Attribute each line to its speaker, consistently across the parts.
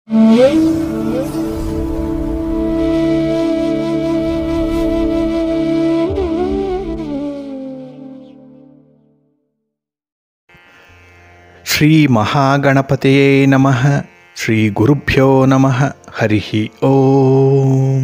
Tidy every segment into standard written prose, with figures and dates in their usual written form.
Speaker 1: ಶ್ರೀ ಮಹಾಗಣಪತಿಯೇ ನಮಃ. ಶ್ರೀ ಗುರುಭ್ಯೋ ನಮಃ. ಹರಿ ಓಂ.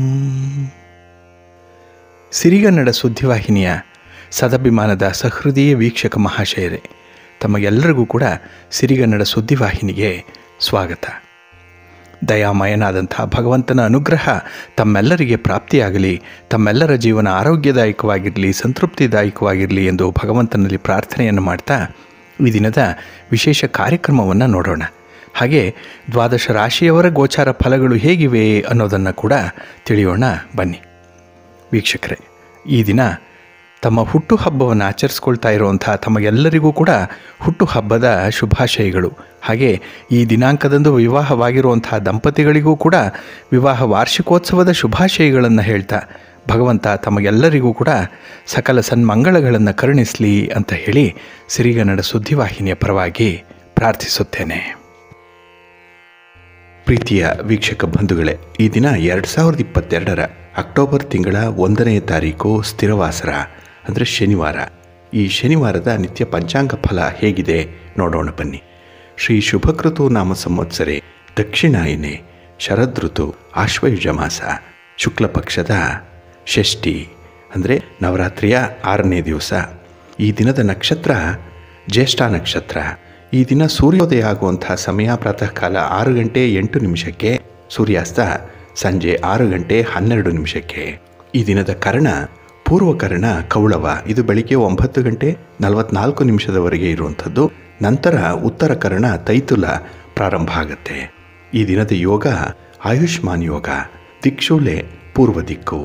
Speaker 1: ಸಿರಿಗನ್ನಡ ಸುದ್ದಿವಾಹಿನಿಯ ಸದಭಿಮಾನದ ಸಹೃದಯ ವೀಕ್ಷಕ ಮಹಾಶಯರೇ, ತಮಗೆಲ್ಲರಿಗೂ ಕೂಡ ಸಿರಿಗನ್ನಡ ಸುದ್ದಿವಾಹಿನಿಗೆ ಸ್ವಾಗತ. ದಯಾಮಯನಾದಂಥ ಭಗವಂತನ ಅನುಗ್ರಹ ತಮ್ಮೆಲ್ಲರಿಗೆ ಪ್ರಾಪ್ತಿಯಾಗಲಿ, ತಮ್ಮೆಲ್ಲರ ಜೀವನ ಆರೋಗ್ಯದಾಯಕವಾಗಿರಲಿ, ಸಂತೃಪ್ತಿದಾಯಕವಾಗಿರಲಿ ಎಂದು ಭಗವಂತನಲ್ಲಿ ಪ್ರಾರ್ಥನೆಯನ್ನು ಮಾಡ್ತಾ ಈ ದಿನದ ವಿಶೇಷ ಕಾರ್ಯಕ್ರಮವನ್ನು ನೋಡೋಣ. ಹಾಗೆ ದ್ವಾದಶ ರಾಶಿಯವರ ಗೋಚಾರ ಫಲಗಳು ಹೇಗಿವೆ ಅನ್ನೋದನ್ನು ಕೂಡ ತಿಳಿಯೋಣ ಬನ್ನಿ. ವೀಕ್ಷಕರೇ, ಈ ದಿನ ತಮ್ಮ ಹುಟ್ಟುಹಬ್ಬವನ್ನು ಆಚರಿಸ್ಕೊಳ್ತಾ ಇರುವಂಥ ತಮಗೆಲ್ಲರಿಗೂ ಕೂಡ ಹುಟ್ಟುಹಬ್ಬದ ಶುಭಾಶಯಗಳು. ಹಾಗೆ ಈ ದಿನಾಂಕದಂದು ವಿವಾಹವಾಗಿರುವಂಥ ದಂಪತಿಗಳಿಗೂ ಕೂಡ ವಿವಾಹ ವಾರ್ಷಿಕೋತ್ಸವದ ಶುಭಾಶಯಗಳನ್ನು ಹೇಳ್ತಾ ಭಗವಂತ ತಮಗೆಲ್ಲರಿಗೂ ಕೂಡ ಸಕಲ ಸನ್ಮಂಗಳಗಳನ್ನು ಕರುಣಿಸಲಿ ಅಂತ ಹೇಳಿ ಸಿರಿಗನ್ನಡ ಸುದ್ದಿವಾಹಿನಿಯ ಪರವಾಗಿ ಪ್ರಾರ್ಥಿಸುತ್ತೇನೆ. ಪ್ರೀತಿಯ ವೀಕ್ಷಕ ಬಂಧುಗಳೇ, ಈ ದಿನ 2022 ಅಕ್ಟೋಬರ್ ತಿಂಗಳ 1ನೇ ತಾರೀಕು ಸ್ಥಿರವಾಸರ ಅಂದರೆ ಶನಿವಾರ. ಈ ಶನಿವಾರದ ನಿತ್ಯ ಪಂಚಾಂಗ ಫಲ ಹೇಗಿದೆ ನೋಡೋಣ ಬನ್ನಿ. ಶ್ರೀ ಶುಭಕೃತು ನಾಮ ಸಂವತ್ಸರೆ ದಕ್ಷಿಣಾಯನೆ ಶರದೃತು ಆಶ್ವಯುಜ ಮಾಸ ಶುಕ್ಲ ಪಕ್ಷದ ಷಷ್ಠಿ ಅಂದರೆ ನವರಾತ್ರಿಯ 6ನೇ ದಿವಸ. ಈ ದಿನದ ನಕ್ಷತ್ರ ಜ್ಯೇಷ್ಠ ನಕ್ಷತ್ರ. ಈ ದಿನ ಸೂರ್ಯೋದಯ ಆಗುವಂಥ ಸಮಯ ಪ್ರಾತಃ ಕಾಲ 6 ಗಂಟೆ 8 ನಿಮಿಷಕ್ಕೆ, ಸೂರ್ಯಾಸ್ತ ಸಂಜೆ 6 ಗಂಟೆ 12 ನಿಮಿಷಕ್ಕೆ. ಈ ದಿನದ ಕರ್ಣ ಪೂರ್ವಕರ್ಣ ಕೌಳವ, ಇದು ಬೆಳಿಗ್ಗೆ 9 ಗಂಟೆ 44 ನಿಮಿಷದವರೆಗೆ ಇರುವಂಥದ್ದು. ನಂತರ ಉತ್ತರ ಕರ್ಣ ತೈತುಲ ಪ್ರಾರಂಭ ಆಗುತ್ತೆ. ಈ ದಿನದ ಯೋಗ ಆಯುಷ್ಮಾನ್ ಯೋಗ, ದಿಕ್ಷೂಲೆ ಪೂರ್ವ ದಿಕ್ಕು.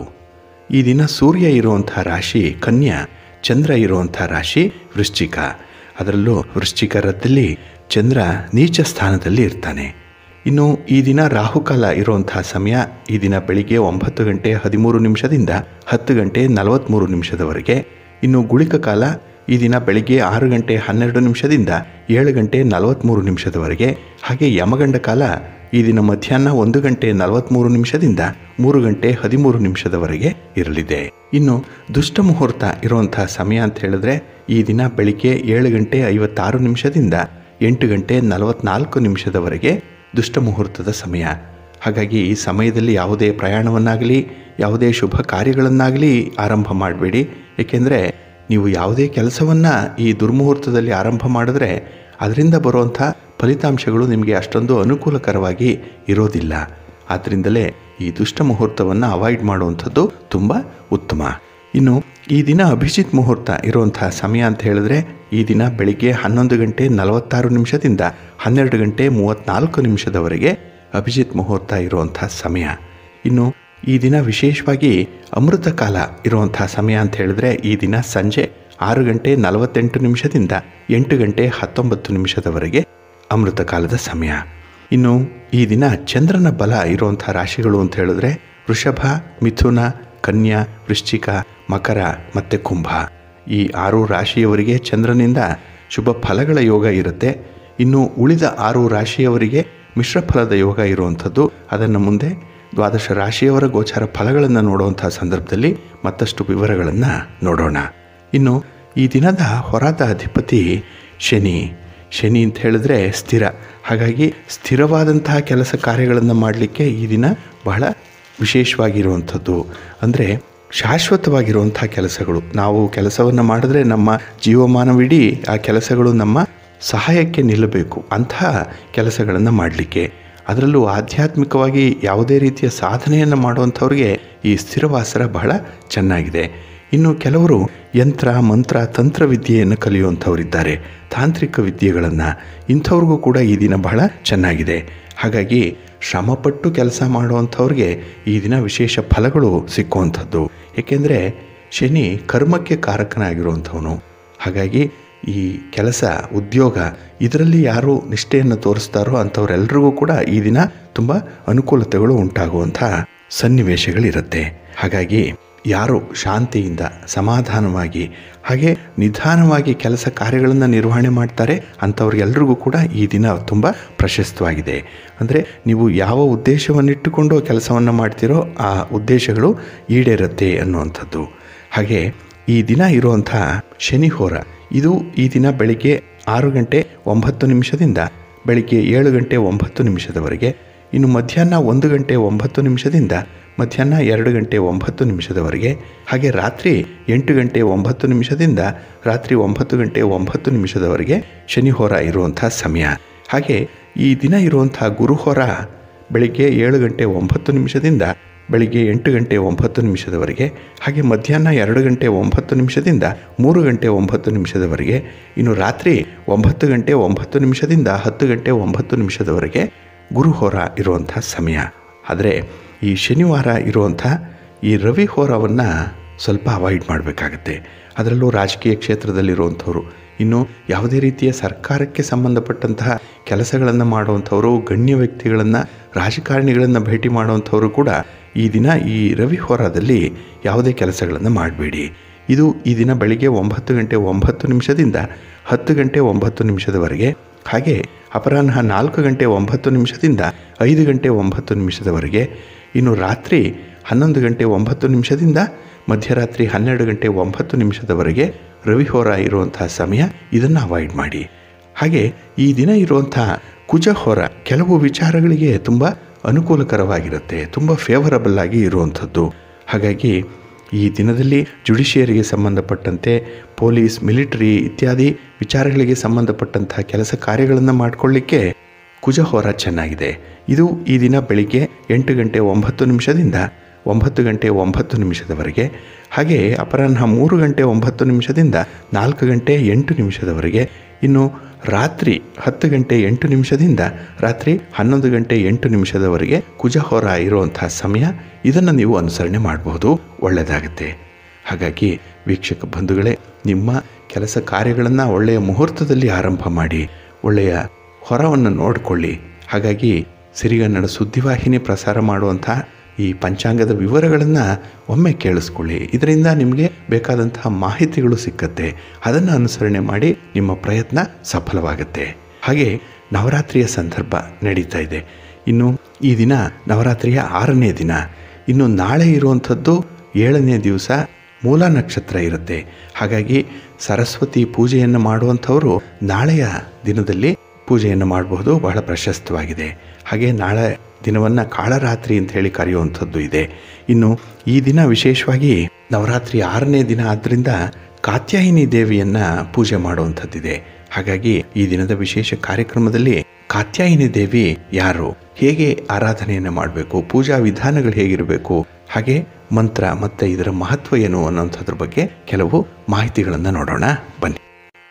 Speaker 1: ಈ ದಿನ ಸೂರ್ಯ ಇರುವಂಥ ರಾಶಿ ಕನ್ಯಾ, ಚಂದ್ರ ಇರುವಂಥ ರಾಶಿ ವೃಶ್ಚಿಕ. ಅದರಲ್ಲೂ ವೃಶ್ಚಿಕರದಲ್ಲಿ ಚಂದ್ರ ನೀಚ ಸ್ಥಾನದಲ್ಲಿ ಇರ್ತಾನೆ. ಇನ್ನು ಈ ದಿನ ರಾಹುಕಾಲ ಇರುವಂಥ ಸಮಯ ಈ ದಿನ ಬೆಳಿಗ್ಗೆ 9 ಗಂಟೆ 13 ನಿಮಿಷದಿಂದ 10 ಗಂಟೆ 43 ನಿಮಿಷದವರೆಗೆ. ಇನ್ನು ಗುಳಿಕ ಕಾಲ ಈ ದಿನ ಬೆಳಿಗ್ಗೆ 6 ಗಂಟೆ 12 ನಿಮಿಷದಿಂದ 7 ಗಂಟೆ 43 ನಿಮಿಷದವರೆಗೆ. ಹಾಗೆ ಯಮಗಂಡ ಕಾಲ ಈ ದಿನ ಮಧ್ಯಾಹ್ನ 1 ಗಂಟೆ 43 ನಿಮಿಷದಿಂದ 3 ಗಂಟೆ 13 ನಿಮಿಷದವರೆಗೆ ಇರಲಿದೆ. ಇನ್ನು ದುಷ್ಟ ಮುಹೂರ್ತ ಇರುವಂಥ ಸಮಯ ಅಂತ ಹೇಳಿದ್ರೆ ಈ ದಿನ ಬೆಳಿಗ್ಗೆ 7 ಗಂಟೆ 56 ನಿಮಿಷದಿಂದ 8 ಗಂಟೆ 44 ನಿಮಿಷದವರೆಗೆ ದುಷ್ಟ ಮುಹೂರ್ತದ ಸಮಯ. ಹಾಗಾಗಿ ಈ ಸಮಯದಲ್ಲಿ ಯಾವುದೇ ಪ್ರಯಾಣವನ್ನಾಗಲಿ ಯಾವುದೇ ಶುಭ ಕಾರ್ಯಗಳನ್ನಾಗಲಿ ಆರಂಭ ಮಾಡಬೇಡಿ. ಏಕೆಂದರೆ ನೀವು ಯಾವುದೇ ಕೆಲಸವನ್ನು ಈ ದುರ್ಮುಹೂರ್ತದಲ್ಲಿ ಆರಂಭ ಮಾಡಿದ್ರೆ ಅದರಿಂದ ಬರುವಂಥ ಫಲಿತಾಂಶಗಳು ನಿಮಗೆ ಅಷ್ಟೊಂದು ಅನುಕೂಲಕರವಾಗಿ ಇರೋದಿಲ್ಲ. ಆದ್ದರಿಂದಲೇ ಈ ದುಷ್ಟ ಮುಹೂರ್ತವನ್ನು ಅವಾಯ್ಡ್ ಮಾಡುವಂಥದ್ದು ತುಂಬ ಉತ್ತಮ. ಇನ್ನು ಈ ದಿನ ಅಭಿಜಿತ್ ಮುಹೂರ್ತ ಇರುವಂಥ ಸಮಯ ಅಂತ ಹೇಳಿದ್ರೆ ಈ ದಿನ ಬೆಳಿಗ್ಗೆ 11 ಗಂಟೆ 46 ನಿಮಿಷದಿಂದ 12 ಗಂಟೆ 34 ನಿಮಿಷದವರೆಗೆ ಅಭಿಜಿತ್ ಮುಹೂರ್ತ ಇರುವಂಥ ಸಮಯ. ಇನ್ನು ಈ ದಿನ ವಿಶೇಷವಾಗಿ ಅಮೃತ ಕಾಲ ಇರುವಂಥ ಸಮಯ ಅಂತ ಹೇಳಿದ್ರೆ ಈ ದಿನ ಸಂಜೆ 6 ಗಂಟೆ 48 ನಿಮಿಷದಿಂದ 8 ಗಂಟೆ 19 ನಿಮಿಷದವರೆಗೆ ಅಮೃತ ಕಾಲದ ಸಮಯ. ಇನ್ನು ಈ ದಿನ ಚಂದ್ರನ ಬಲ ಇರುವಂಥ ರಾಶಿಗಳು ಅಂತ ಹೇಳಿದ್ರೆ ವೃಷಭ, ಮಿಥುನ, ಕನ್ಯಾ, ವೃಶ್ಚಿಕ, ಮಕರ ಮತ್ತು ಕುಂಭ. ಈ 6 ರಾಶಿಯವರಿಗೆ ಚಂದ್ರನಿಂದ ಶುಭ ಫಲಗಳ ಯೋಗ ಇರುತ್ತೆ. ಇನ್ನು ಉಳಿದ 6 ರಾಶಿಯವರಿಗೆ ಮಿಶ್ರ ಫಲದ ಯೋಗ ಇರುವಂಥದ್ದು. ಅದನ್ನು ಮುಂದೆ ದ್ವಾದಶ ರಾಶಿಯವರ ಗೋಚಾರ ಫಲಗಳನ್ನು ನೋಡುವಂಥ ಸಂದರ್ಭದಲ್ಲಿ ಮತ್ತಷ್ಟು ವಿವರಗಳನ್ನು ನೋಡೋಣ. ಇನ್ನು ಈ ದಿನದ ಹೊರದ ಅಧಿಪತಿ ಶನಿ. ಶನಿ ಅಂತ ಹೇಳಿದ್ರೆ ಸ್ಥಿರ. ಹಾಗಾಗಿ ಸ್ಥಿರವಾದಂತಹ ಕೆಲಸ ಕಾರ್ಯಗಳನ್ನು ಮಾಡಲಿಕ್ಕೆ ಈ ದಿನ ಬಹಳ ವಿಶೇಷವಾಗಿರುವಂಥದ್ದು. ಅಂದರೆ ಶಾಶ್ವತವಾಗಿರುವಂಥ ಕೆಲಸಗಳು. ನಾವು ಕೆಲಸವನ್ನು ಮಾಡಿದ್ರೆ ನಮ್ಮ ಜೀವಮಾನವಿಡೀ ಆ ಕೆಲಸಗಳು ನಮ್ಮ ಸಹಾಯಕ್ಕೆ ನಿಲ್ಲಬೇಕು. ಅಂತಹ ಕೆಲಸಗಳನ್ನು ಮಾಡಲಿಕ್ಕೆ, ಅದರಲ್ಲೂ ಆಧ್ಯಾತ್ಮಿಕವಾಗಿ ಯಾವುದೇ ರೀತಿಯ ಸಾಧನೆಯನ್ನು ಮಾಡುವಂಥವ್ರಿಗೆ ಈ ಸ್ಥಿರವಾಸರ ಬಹಳ ಚೆನ್ನಾಗಿದೆ. ಇನ್ನು ಕೆಲವರು ಯಂತ್ರ, ಮಂತ್ರ, ತಂತ್ರವಿದ್ಯೆಯನ್ನು ಕಲಿಯುವಂಥವರಿದ್ದಾರೆ, ತಾಂತ್ರಿಕ ವಿದ್ಯೆಗಳನ್ನು. ಇಂಥವ್ರಿಗೂ ಕೂಡ ಈ ದಿನ ಬಹಳ ಚೆನ್ನಾಗಿದೆ. ಹಾಗಾಗಿ ಶ್ರಮಪಟ್ಟು ಕೆಲಸ ಮಾಡುವಂಥವ್ರಿಗೆ ಈ ದಿನ ವಿಶೇಷ ಫಲಗಳು ಸಿಕ್ಕುವಂಥದ್ದು. ಏಕೆಂದರೆ ಶನಿ ಕರ್ಮಕ್ಕೆ ಕಾರಕನಾಗಿರುವಂಥವನು. ಹಾಗಾಗಿ ಈ ಕೆಲಸ, ಉದ್ಯೋಗ ಇದರಲ್ಲಿ ಯಾರು ನಿಷ್ಠೆಯನ್ನು ತೋರಿಸ್ತಾರೋ ಅಂಥವರೆಲ್ಲರಿಗೂ ಕೂಡ ಈ ದಿನ ತುಂಬ ಅನುಕೂಲತೆಗಳು ಉಂಟಾಗುವಂಥ ಸನ್ನಿವೇಶಗಳಿರುತ್ತೆ. ಹಾಗಾಗಿ ಯಾರು ಶಾಂತಿಯಿಂದ ಸಮಾಧಾನವಾಗಿ ಹಾಗೆ ನಿಧಾನವಾಗಿ ಕೆಲಸ ಕಾರ್ಯಗಳನ್ನು ನಿರ್ವಹಣೆ ಮಾಡ್ತಾರೆ ಅಂಥವ್ರಿಗೆಲ್ರಿಗೂ ಕೂಡ ಈ ದಿನ ತುಂಬ ಪ್ರಶಸ್ತವಾಗಿದೆ. ಅಂದರೆ ನೀವು ಯಾವ ಉದ್ದೇಶವನ್ನಿಟ್ಟುಕೊಂಡು ಕೆಲಸವನ್ನು ಮಾಡ್ತೀರೋ ಆ ಉದ್ದೇಶಗಳು ಈಡೇರುತ್ತೆ ಅನ್ನುವಂಥದ್ದು. ಹಾಗೆ ಈ ದಿನ ಇರುವಂಥ ಶನಿ ಹೋರ ಇದು ಈ ದಿನ ಬೆಳಿಗ್ಗೆ 6:09 ಬೆಳಿಗ್ಗೆ 7:09 ಇನ್ನು ಮಧ್ಯಾಹ್ನ 1:09 ಮಧ್ಯಾಹ್ನ 2:09 ಹಾಗೆ ರಾತ್ರಿ 8:09 ರಾತ್ರಿ 9:09 ಶನಿ ಹೋರ ಇರುವಂಥ ಸಮಯ. ಹಾಗೆ ಈ ದಿನ ಇರುವಂಥ ಗುರುಹೋರ ಬೆಳಿಗ್ಗೆ 7:09 ಬೆಳಿಗ್ಗೆ 8:09 ಹಾಗೆ ಮಧ್ಯಾಹ್ನ 2:09 3:09 ಇನ್ನು ರಾತ್ರಿ 9:09 10:09 ಗುರುಹೋರ ಇರುವಂಥ ಸಮಯ. ಆದರೆ ಈ ಶನಿವಾರ ಇರುವಂಥ ಈ ರವಿ ಹೋರವನ್ನು ಸ್ವಲ್ಪ ಅವಾಯ್ಡ್ ಮಾಡಬೇಕಾಗತ್ತೆ. ಅದರಲ್ಲೂ ರಾಜಕೀಯ ಕ್ಷೇತ್ರದಲ್ಲಿರುವಂಥವ್ರು, ಇನ್ನು ಯಾವುದೇ ರೀತಿಯ ಸರ್ಕಾರಕ್ಕೆ ಸಂಬಂಧಪಟ್ಟಂತಹ ಕೆಲಸಗಳನ್ನು ಮಾಡುವಂಥವರು, ಗಣ್ಯ ವ್ಯಕ್ತಿಗಳನ್ನು, ರಾಜಕಾರಣಿಗಳನ್ನು ಭೇಟಿ ಮಾಡುವಂಥವರು ಕೂಡ ಈ ದಿನ ಈ ರವಿ ಹೋರಾದಲ್ಲಿ ಯಾವುದೇ ಕೆಲಸಗಳನ್ನು ಮಾಡಬೇಡಿ. ಇದು ಈ ದಿನ ಬೆಳಿಗ್ಗೆ 9:09 10:09 ಹಾಗೆ ಅಪರಾಹ್ನ 4:09 5:09 ಇನ್ನು ರಾತ್ರಿ 11:09 ಮಧ್ಯರಾತ್ರಿ 12:09 ರವಿ ಹೋರ ಇರುವಂಥ ಸಮಯ. ಇದನ್ನು ಅವಾಯ್ಡ್ ಮಾಡಿ. ಹಾಗೆ ಈ ದಿನ ಇರುವಂಥ ಕುಜ ಹೋರ ಕೆಲವು ವಿಚಾರಗಳಿಗೆ ತುಂಬ ಅನುಕೂಲಕರವಾಗಿರುತ್ತೆ, ತುಂಬ ಫೇವರಬಲ್ ಆಗಿ ಇರುವಂಥದ್ದು. ಹಾಗಾಗಿ ಈ ದಿನದಲ್ಲಿ ಜುಡಿಷಿಯರಿಗೆ ಸಂಬಂಧಪಟ್ಟಂತೆ ಪೊಲೀಸ್, ಮಿಲಿಟರಿ ಇತ್ಯಾದಿ ವಿಚಾರಗಳಿಗೆ ಸಂಬಂಧಪಟ್ಟಂಥ ಕೆಲಸ ಕಾರ್ಯಗಳನ್ನು ಮಾಡಿಕೊಳ್ಳಿಕ್ಕೆ ಕುಜಹೋರ ಚೆನ್ನಾಗಿದೆ. ಇದು ಈ ದಿನ ಬೆಳಿಗ್ಗೆ 8:09 9:09 ಹಾಗೆ ಅಪರಾಹ್ನ 3:09 4:08 ಇನ್ನು ರಾತ್ರಿ 10:08 ರಾತ್ರಿ 11:08 ಕುಜಹೋರ ಇರುವಂಥ ಸಮಯ. ಇದನ್ನು ನೀವು ಅನುಸರಣೆ ಮಾಡಬಹುದು, ಒಳ್ಳೆಯದಾಗುತ್ತೆ. ಹಾಗಾಗಿ ವೀಕ್ಷಕ ಬಂಧುಗಳೇ, ನಿಮ್ಮ ಕೆಲಸ ಕಾರ್ಯಗಳನ್ನು ಒಳ್ಳೆಯ ಮುಹೂರ್ತದಲ್ಲಿ ಆರಂಭ ಮಾಡಿ, ಒಳ್ಳೆಯ ಹೊರವನ್ನು ನೋಡಿಕೊಳ್ಳಿ. ಹಾಗಾಗಿ ಸಿರಿಗನ್ನಡ ಸುದ್ದಿವಾಹಿನಿ ಪ್ರಸಾರ ಮಾಡುವಂಥ ಈ ಪಂಚಾಂಗದ ವಿವರಗಳನ್ನು ಒಮ್ಮೆ ಕೇಳಿಸ್ಕೊಳ್ಳಿ. ಇದರಿಂದ ನಿಮಗೆ ಬೇಕಾದಂತಹ ಮಾಹಿತಿಗಳು ಸಿಕ್ಕತ್ತೆ. ಅದನ್ನು ಅನುಸರಣೆ ಮಾಡಿ ನಿಮ್ಮ ಪ್ರಯತ್ನ ಸಫಲವಾಗುತ್ತೆ. ಹಾಗೆ ನವರಾತ್ರಿಯ ಸಂದರ್ಭ ನಡೀತಾ ಇದೆ. ಇನ್ನು ಈ ದಿನ ನವರಾತ್ರಿಯ 6ನೇ ದಿನ. ಇನ್ನು ನಾಳೆ ಇರುವಂಥದ್ದು 7ನೇ ದಿವಸ ಮೂಲ ನಕ್ಷತ್ರ ಇರುತ್ತೆ. ಹಾಗಾಗಿ ಸರಸ್ವತಿ ಪೂಜೆಯನ್ನು ಮಾಡುವಂಥವರು ನಾಳೆಯ ದಿನದಲ್ಲಿ ಪೂಜೆಯನ್ನು ಮಾಡಬಹುದು, ಬಹಳ ಪ್ರಶಸ್ತವಾಗಿದೆ. ಹಾಗೆ ನಾಳೆ ದಿನವನ್ನು ಕಾಳರಾತ್ರಿ ಅಂತ ಹೇಳಿ ಕರೆಯುವಂಥದ್ದು ಇದೆ. ಇನ್ನು ಈ ದಿನ ವಿಶೇಷವಾಗಿ ನವರಾತ್ರಿ 6ನೇ ದಿನ ಆದ್ದರಿಂದ ಕಾತ್ಯಾಯಿನಿ ದೇವಿಯನ್ನು ಪೂಜೆ ಮಾಡುವಂಥದ್ದಿದೆ. ಹಾಗಾಗಿ ಈ ದಿನದ ವಿಶೇಷ ಕಾರ್ಯಕ್ರಮದಲ್ಲಿ ಕಾತ್ಯಾಯಿನಿ ದೇವಿ ಯಾರು, ಹೇಗೆ ಆರಾಧನೆಯನ್ನು ಮಾಡಬೇಕು, ಪೂಜಾ ವಿಧಾನಗಳು ಹೇಗಿರಬೇಕು, ಹಾಗೆ ಮಂತ್ರ ಮತ್ತು ಇದರ ಮಹತ್ವ ಏನು ಅನ್ನೋಂಥದ್ರ ಬಗ್ಗೆ ಕೆಲವು ಮಾಹಿತಿಗಳನ್ನು ನೋಡೋಣ ಬನ್ನಿ.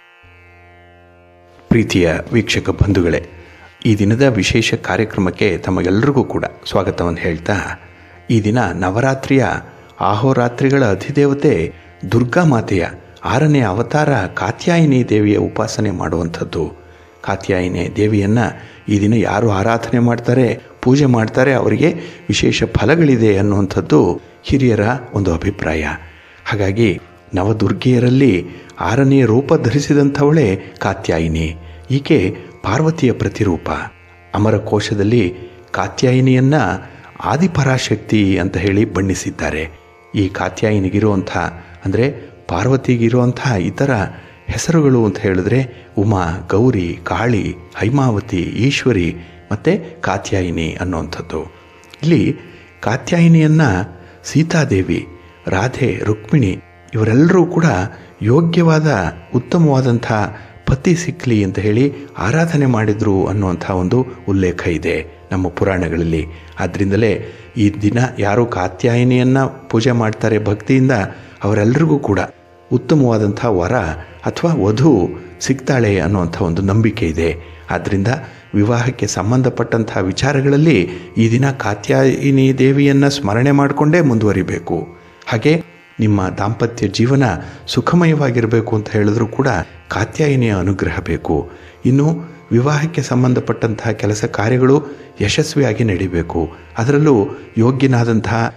Speaker 1: ಪ್ರೀತಿಯ ವೀಕ್ಷಕ ಬಂಧುಗಳೇ, ಈ ದಿನದ ವಿಶೇಷ ಕಾರ್ಯಕ್ರಮಕ್ಕೆ ತಮಗೆಲ್ಲರಿಗೂ ಕೂಡ ಸ್ವಾಗತವನ್ನು ಹೇಳ್ತಾ, ಈ ದಿನ ನವರಾತ್ರಿಯ ಆಹೋರಾತ್ರಿಗಳ ಅಧಿದೇವತೆ ದುರ್ಗಾ ಮಾತೆಯ 6ನೇ ಅವತಾರ ಕಾತ್ಯಾಯಿನಿ ದೇವಿಯ ಉಪಾಸನೆ ಮಾಡುವಂಥದ್ದು. ಕಾತ್ಯಾಯಿನಿ ದೇವಿಯನ್ನು ಈ ದಿನ ಯಾರು ಆರಾಧನೆ ಮಾಡ್ತಾರೆ, ಪೂಜೆ ಮಾಡ್ತಾರೆ, ಅವರಿಗೆ ವಿಶೇಷ ಫಲಗಳಿದೆ ಅನ್ನುವಂಥದ್ದು ಹಿರಿಯರ ಒಂದು ಅಭಿಪ್ರಾಯ. ಹಾಗಾಗಿ ನವದುರ್ಗೆಯರಲ್ಲಿ 6ನೇ ರೂಪ ಧರಿಸಿದಂಥವಳೇ ಕಾತ್ಯಾಯಿನಿ. ಈಕೆ ಪಾರ್ವತಿಯ ಪ್ರತಿರೂಪ. ಅಮರಕೋಶದಲ್ಲಿ ಕಾತ್ಯಾಯಿನಿಯನ್ನು ಆದಿಪರಾಶಕ್ತಿ ಅಂತ ಹೇಳಿ ಬಣ್ಣಿಸಿದ್ದಾರೆ. ಈ ಕಾತ್ಯಾಯಿನಿಗಿರುವಂಥ ಅಂದರೆ ಪಾರ್ವತಿಗಿರುವಂಥ ಇತರ ಹೆಸರುಗಳು ಅಂತ ಹೇಳಿದ್ರೆ ಉಮಾ, ಗೌರಿ, ಕಾಳಿ, ಹೈಮಾವತಿ, ಈಶ್ವರಿ ಮತ್ತು ಕಾತ್ಯಾಯಿನಿ ಅನ್ನುವಂಥದ್ದು. ಇಲ್ಲಿ ಕಾತ್ಯಾಯಿನಿಯನ್ನು ಸೀತಾದೇವಿ, ರಾಧೆ, ರುಕ್ಮಿಣಿ ಇವರೆಲ್ಲರೂ ಕೂಡ ಯೋಗ್ಯವಾದ ಉತ್ತಮವಾದಂಥ ಪತಿ ಸಿಕ್ಕಲಿ ಅಂತ ಹೇಳಿ ಆರಾಧನೆ ಮಾಡಿದರು ಅನ್ನುವಂಥ ಒಂದು ಉಲ್ಲೇಖ ಇದೆ ನಮ್ಮ ಪುರಾಣಗಳಲ್ಲಿ. ಆದ್ದರಿಂದಲೇ ಈ ದಿನ ಯಾರು ಕಾತ್ಯಾಯಿನಿಯನ್ನು ಪೂಜೆ ಮಾಡ್ತಾರೆ ಭಕ್ತಿಯಿಂದ, ಅವರೆಲ್ಲರಿಗೂ ಕೂಡ ಉತ್ತಮವಾದಂಥ ವರ ಅಥವಾ ವಧು ಸಿಗ್ತಾಳೆ ಅನ್ನುವಂಥ ಒಂದು ನಂಬಿಕೆ ಇದೆ. ಆದ್ದರಿಂದ ವಿವಾಹಕ್ಕೆ ಸಂಬಂಧಪಟ್ಟಂಥ ವಿಚಾರಗಳಲ್ಲಿ ಈ ದಿನ ಕಾತ್ಯಾಯಿನಿ ದೇವಿಯನ್ನು ಸ್ಮರಣೆ ಮಾಡಿಕೊಂಡೇ ಮುಂದುವರಿಬೇಕು. ಹಾಗೆ ನಿಮ್ಮ ದಾಂಪತ್ಯ ಜೀವನ ಸುಖಮಯವಾಗಿರಬೇಕು ಅಂತ ಹೇಳಿದ್ರೂ ಕೂಡ ಕಾತ್ಯಾಯಿನಿಯ ಅನುಗ್ರಹ ಬೇಕು. ಇನ್ನು ವಿವಾಹಕ್ಕೆ ಸಂಬಂಧಪಟ್ಟಂತಹ ಕೆಲಸ ಕಾರ್ಯಗಳು ಯಶಸ್ವಿಯಾಗಿ ನಡೀಬೇಕು. ಅದರಲ್ಲೂ ಯೋಗ್ಯನಾದಂತಹ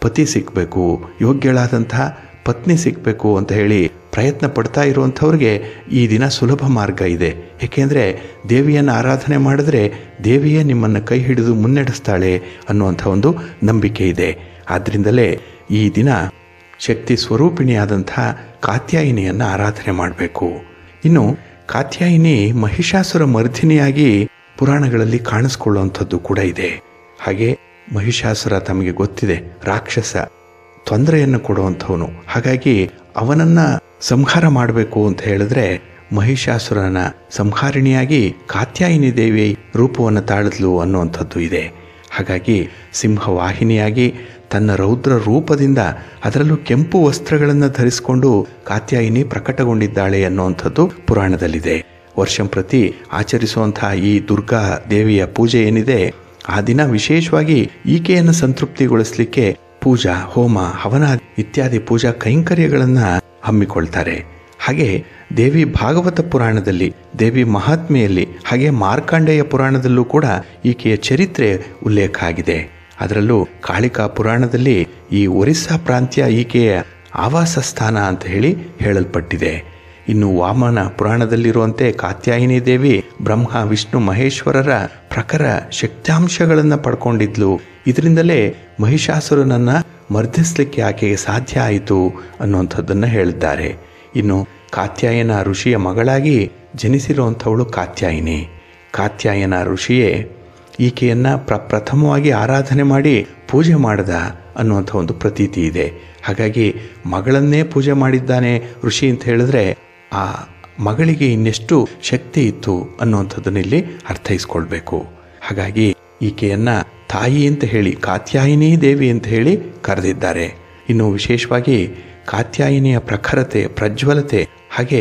Speaker 1: ಪತಿ ಸಿಕ್ಕಬೇಕು, ಯೋಗ್ಯಳಾದಂತಹ ಪತ್ನಿ ಸಿಕ್ಕಬೇಕು ಅಂತ ಹೇಳಿ ಪ್ರಯತ್ನ ಪಡ್ತಾ ಇರುವಂಥವ್ರಿಗೆ ಈ ದಿನ ಸುಲಭ ಮಾರ್ಗ ಇದೆ. ಏಕೆಂದರೆ ದೇವಿಯನ್ನು ಆರಾಧನೆ ಮಾಡಿದ್ರೆ ದೇವಿಯೇ ನಿಮ್ಮನ್ನು ಕೈ ಹಿಡಿದು ಮುನ್ನಡೆಸ್ತಾಳೆ ಅನ್ನುವಂಥ ಒಂದು ನಂಬಿಕೆ ಇದೆ. ಆದ್ದರಿಂದಲೇ ಈ ದಿನ ಶಕ್ತಿ ಸ್ವರೂಪಿಣಿಯಾದಂಥ ಕಾತ್ಯಾಯಿನಿಯನ್ನು ಆರಾಧನೆ ಮಾಡಬೇಕು. ಇನ್ನು ಕಾತ್ಯಾಯಿನಿ ಮಹಿಷಾಸುರ ಮರ್ಧಿನಿಯಾಗಿ ಪುರಾಣಗಳಲ್ಲಿ ಕಾಣಿಸ್ಕೊಳ್ಳುವಂಥದ್ದು ಕೂಡ ಇದೆ. ಹಾಗೆ ಮಹಿಷಾಸುರ ತಮಗೆ ಗೊತ್ತಿದೆ, ರಾಕ್ಷಸ, ತೊಂದರೆಯನ್ನು ಕೊಡುವಂಥವನು. ಹಾಗಾಗಿ ಅವನನ್ನು ಸಂಹಾರ ಮಾಡಬೇಕು ಅಂತ ಹೇಳಿದ್ರೆ ಮಹಿಷಾಸುರನ ಸಂಹಾರಿಣಿಯಾಗಿ ಕಾತ್ಯಾಯಿನಿ ದೇವಿ ರೂಪವನ್ನು ತಾಳಿದ್ಲು ಅನ್ನುವಂಥದ್ದು ಇದೆ. ಹಾಗಾಗಿ ಸಿಂಹವಾಹಿನಿಯಾಗಿ ತನ್ನ ರೌದ್ರ ರೂಪದಿಂದ, ಅದರಲ್ಲೂ ಕೆಂಪು ವಸ್ತ್ರಗಳನ್ನು ಧರಿಸಿಕೊಂಡು ಕಾತ್ಯಾಯಿನಿ ಪ್ರಕಟಗೊಂಡಿದ್ದಾಳೆ ಅನ್ನುವಂಥದ್ದು ಪುರಾಣದಲ್ಲಿದೆ. ವರ್ಷಂಪ್ರತಿ ಆಚರಿಸುವಂತಹ ಈ ದುರ್ಗಾ ದೇವಿಯ ಪೂಜೆ ಏನಿದೆ, ಆ ದಿನ ವಿಶೇಷವಾಗಿ ಈಕೆಯನ್ನು ಸಂತೃಪ್ತಿಗೊಳಿಸಲಿಕ್ಕೆ ಪೂಜಾ, ಹೋಮ, ಹವನ ಇತ್ಯಾದಿ ಪೂಜಾ ಕೈಂಕರ್ಯಗಳನ್ನು ಹಮ್ಮಿಕೊಳ್ತಾರೆ. ಹಾಗೆ ದೇವಿ ಭಾಗವತ ಪುರಾಣದಲ್ಲಿ, ದೇವಿ ಮಹಾತ್ಮೆಯಲ್ಲಿ, ಹಾಗೆ ಮಾರ್ಕಾಂಡೇಯ ಪುರಾಣದಲ್ಲೂ ಕೂಡ ಈಕೆಯ ಚರಿತ್ರೆ ಉಲ್ಲೇಖ ಆಗಿದೆ. ಅದರಲ್ಲೂ ಕಾಳಿಕಾ ಪುರಾಣದಲ್ಲಿ ಈ ಒರಿಸ್ಸಾ ಪ್ರಾಂತ್ಯ ಈಕೆಯ ಆವಾಸ ಸ್ಥಾನ ಅಂತ ಹೇಳಲ್ಪಟ್ಟಿದೆ. ಇನ್ನು ವಾಮನ ಪುರಾಣದಲ್ಲಿರುವಂತೆ ಕಾತ್ಯಾಯಿನಿ ದೇವಿ ಬ್ರಹ್ಮ, ವಿಷ್ಣು, ಮಹೇಶ್ವರರ ಪ್ರಖರ ಶಕ್ತ್ಯಾಂಶಗಳನ್ನು ಪಡ್ಕೊಂಡಿದ್ಲು. ಇದರಿಂದಲೇ ಮಹಿಷಾಸುರನನ್ನು ಮರ್ಧಿಸಲಿಕ್ಕೆ ಆಕೆಗೆ ಸಾಧ್ಯ ಆಯಿತು ಅನ್ನುವಂಥದ್ದನ್ನು ಹೇಳಿದ್ದಾರೆ. ಇನ್ನು ಕಾತ್ಯಾಯನ ಋಷಿಯ ಮಗಳಾಗಿ ಜನಿಸಿರುವಂಥವಳು ಕಾತ್ಯಾಯಿನಿ. ಕಾತ್ಯಾಯನ ಋಷಿಯೇ ಈಕೆಯನ್ನು ಪ್ರಥಮವಾಗಿ ಆರಾಧನೆ ಮಾಡಿ ಪೂಜೆ ಮಾಡಿದ ಅನ್ನುವಂಥ ಒಂದು ಪ್ರತೀತಿ ಇದೆ. ಹಾಗಾಗಿ ಮಗಳನ್ನೇ ಪೂಜೆ ಮಾಡಿದ್ದಾನೆ ಋಷಿ ಅಂತ ಹೇಳಿದ್ರೆ ಆ ಮಗಳಿಗೆ ಇನ್ನೆಷ್ಟು ಶಕ್ತಿ ಇತ್ತು ಅನ್ನುವಂಥದ್ದನ್ನು ಇಲ್ಲಿ ಅರ್ಥೈಸ್ಕೊಳ್ಬೇಕು. ಹಾಗಾಗಿ ಈಕೆಯನ್ನು ತಾಯಿ ಅಂತ ಹೇಳಿ ಕಾತ್ಯಾಯಿನಿ ದೇವಿ ಅಂತ ಹೇಳಿ ಕರೆದಿದ್ದಾರೆ. ಇನ್ನು ವಿಶೇಷವಾಗಿ ಕಾತ್ಯಾಯಿನಿಯ ಪ್ರಖರತೆ, ಪ್ರಜ್ವಲತೆ ಹಾಗೆ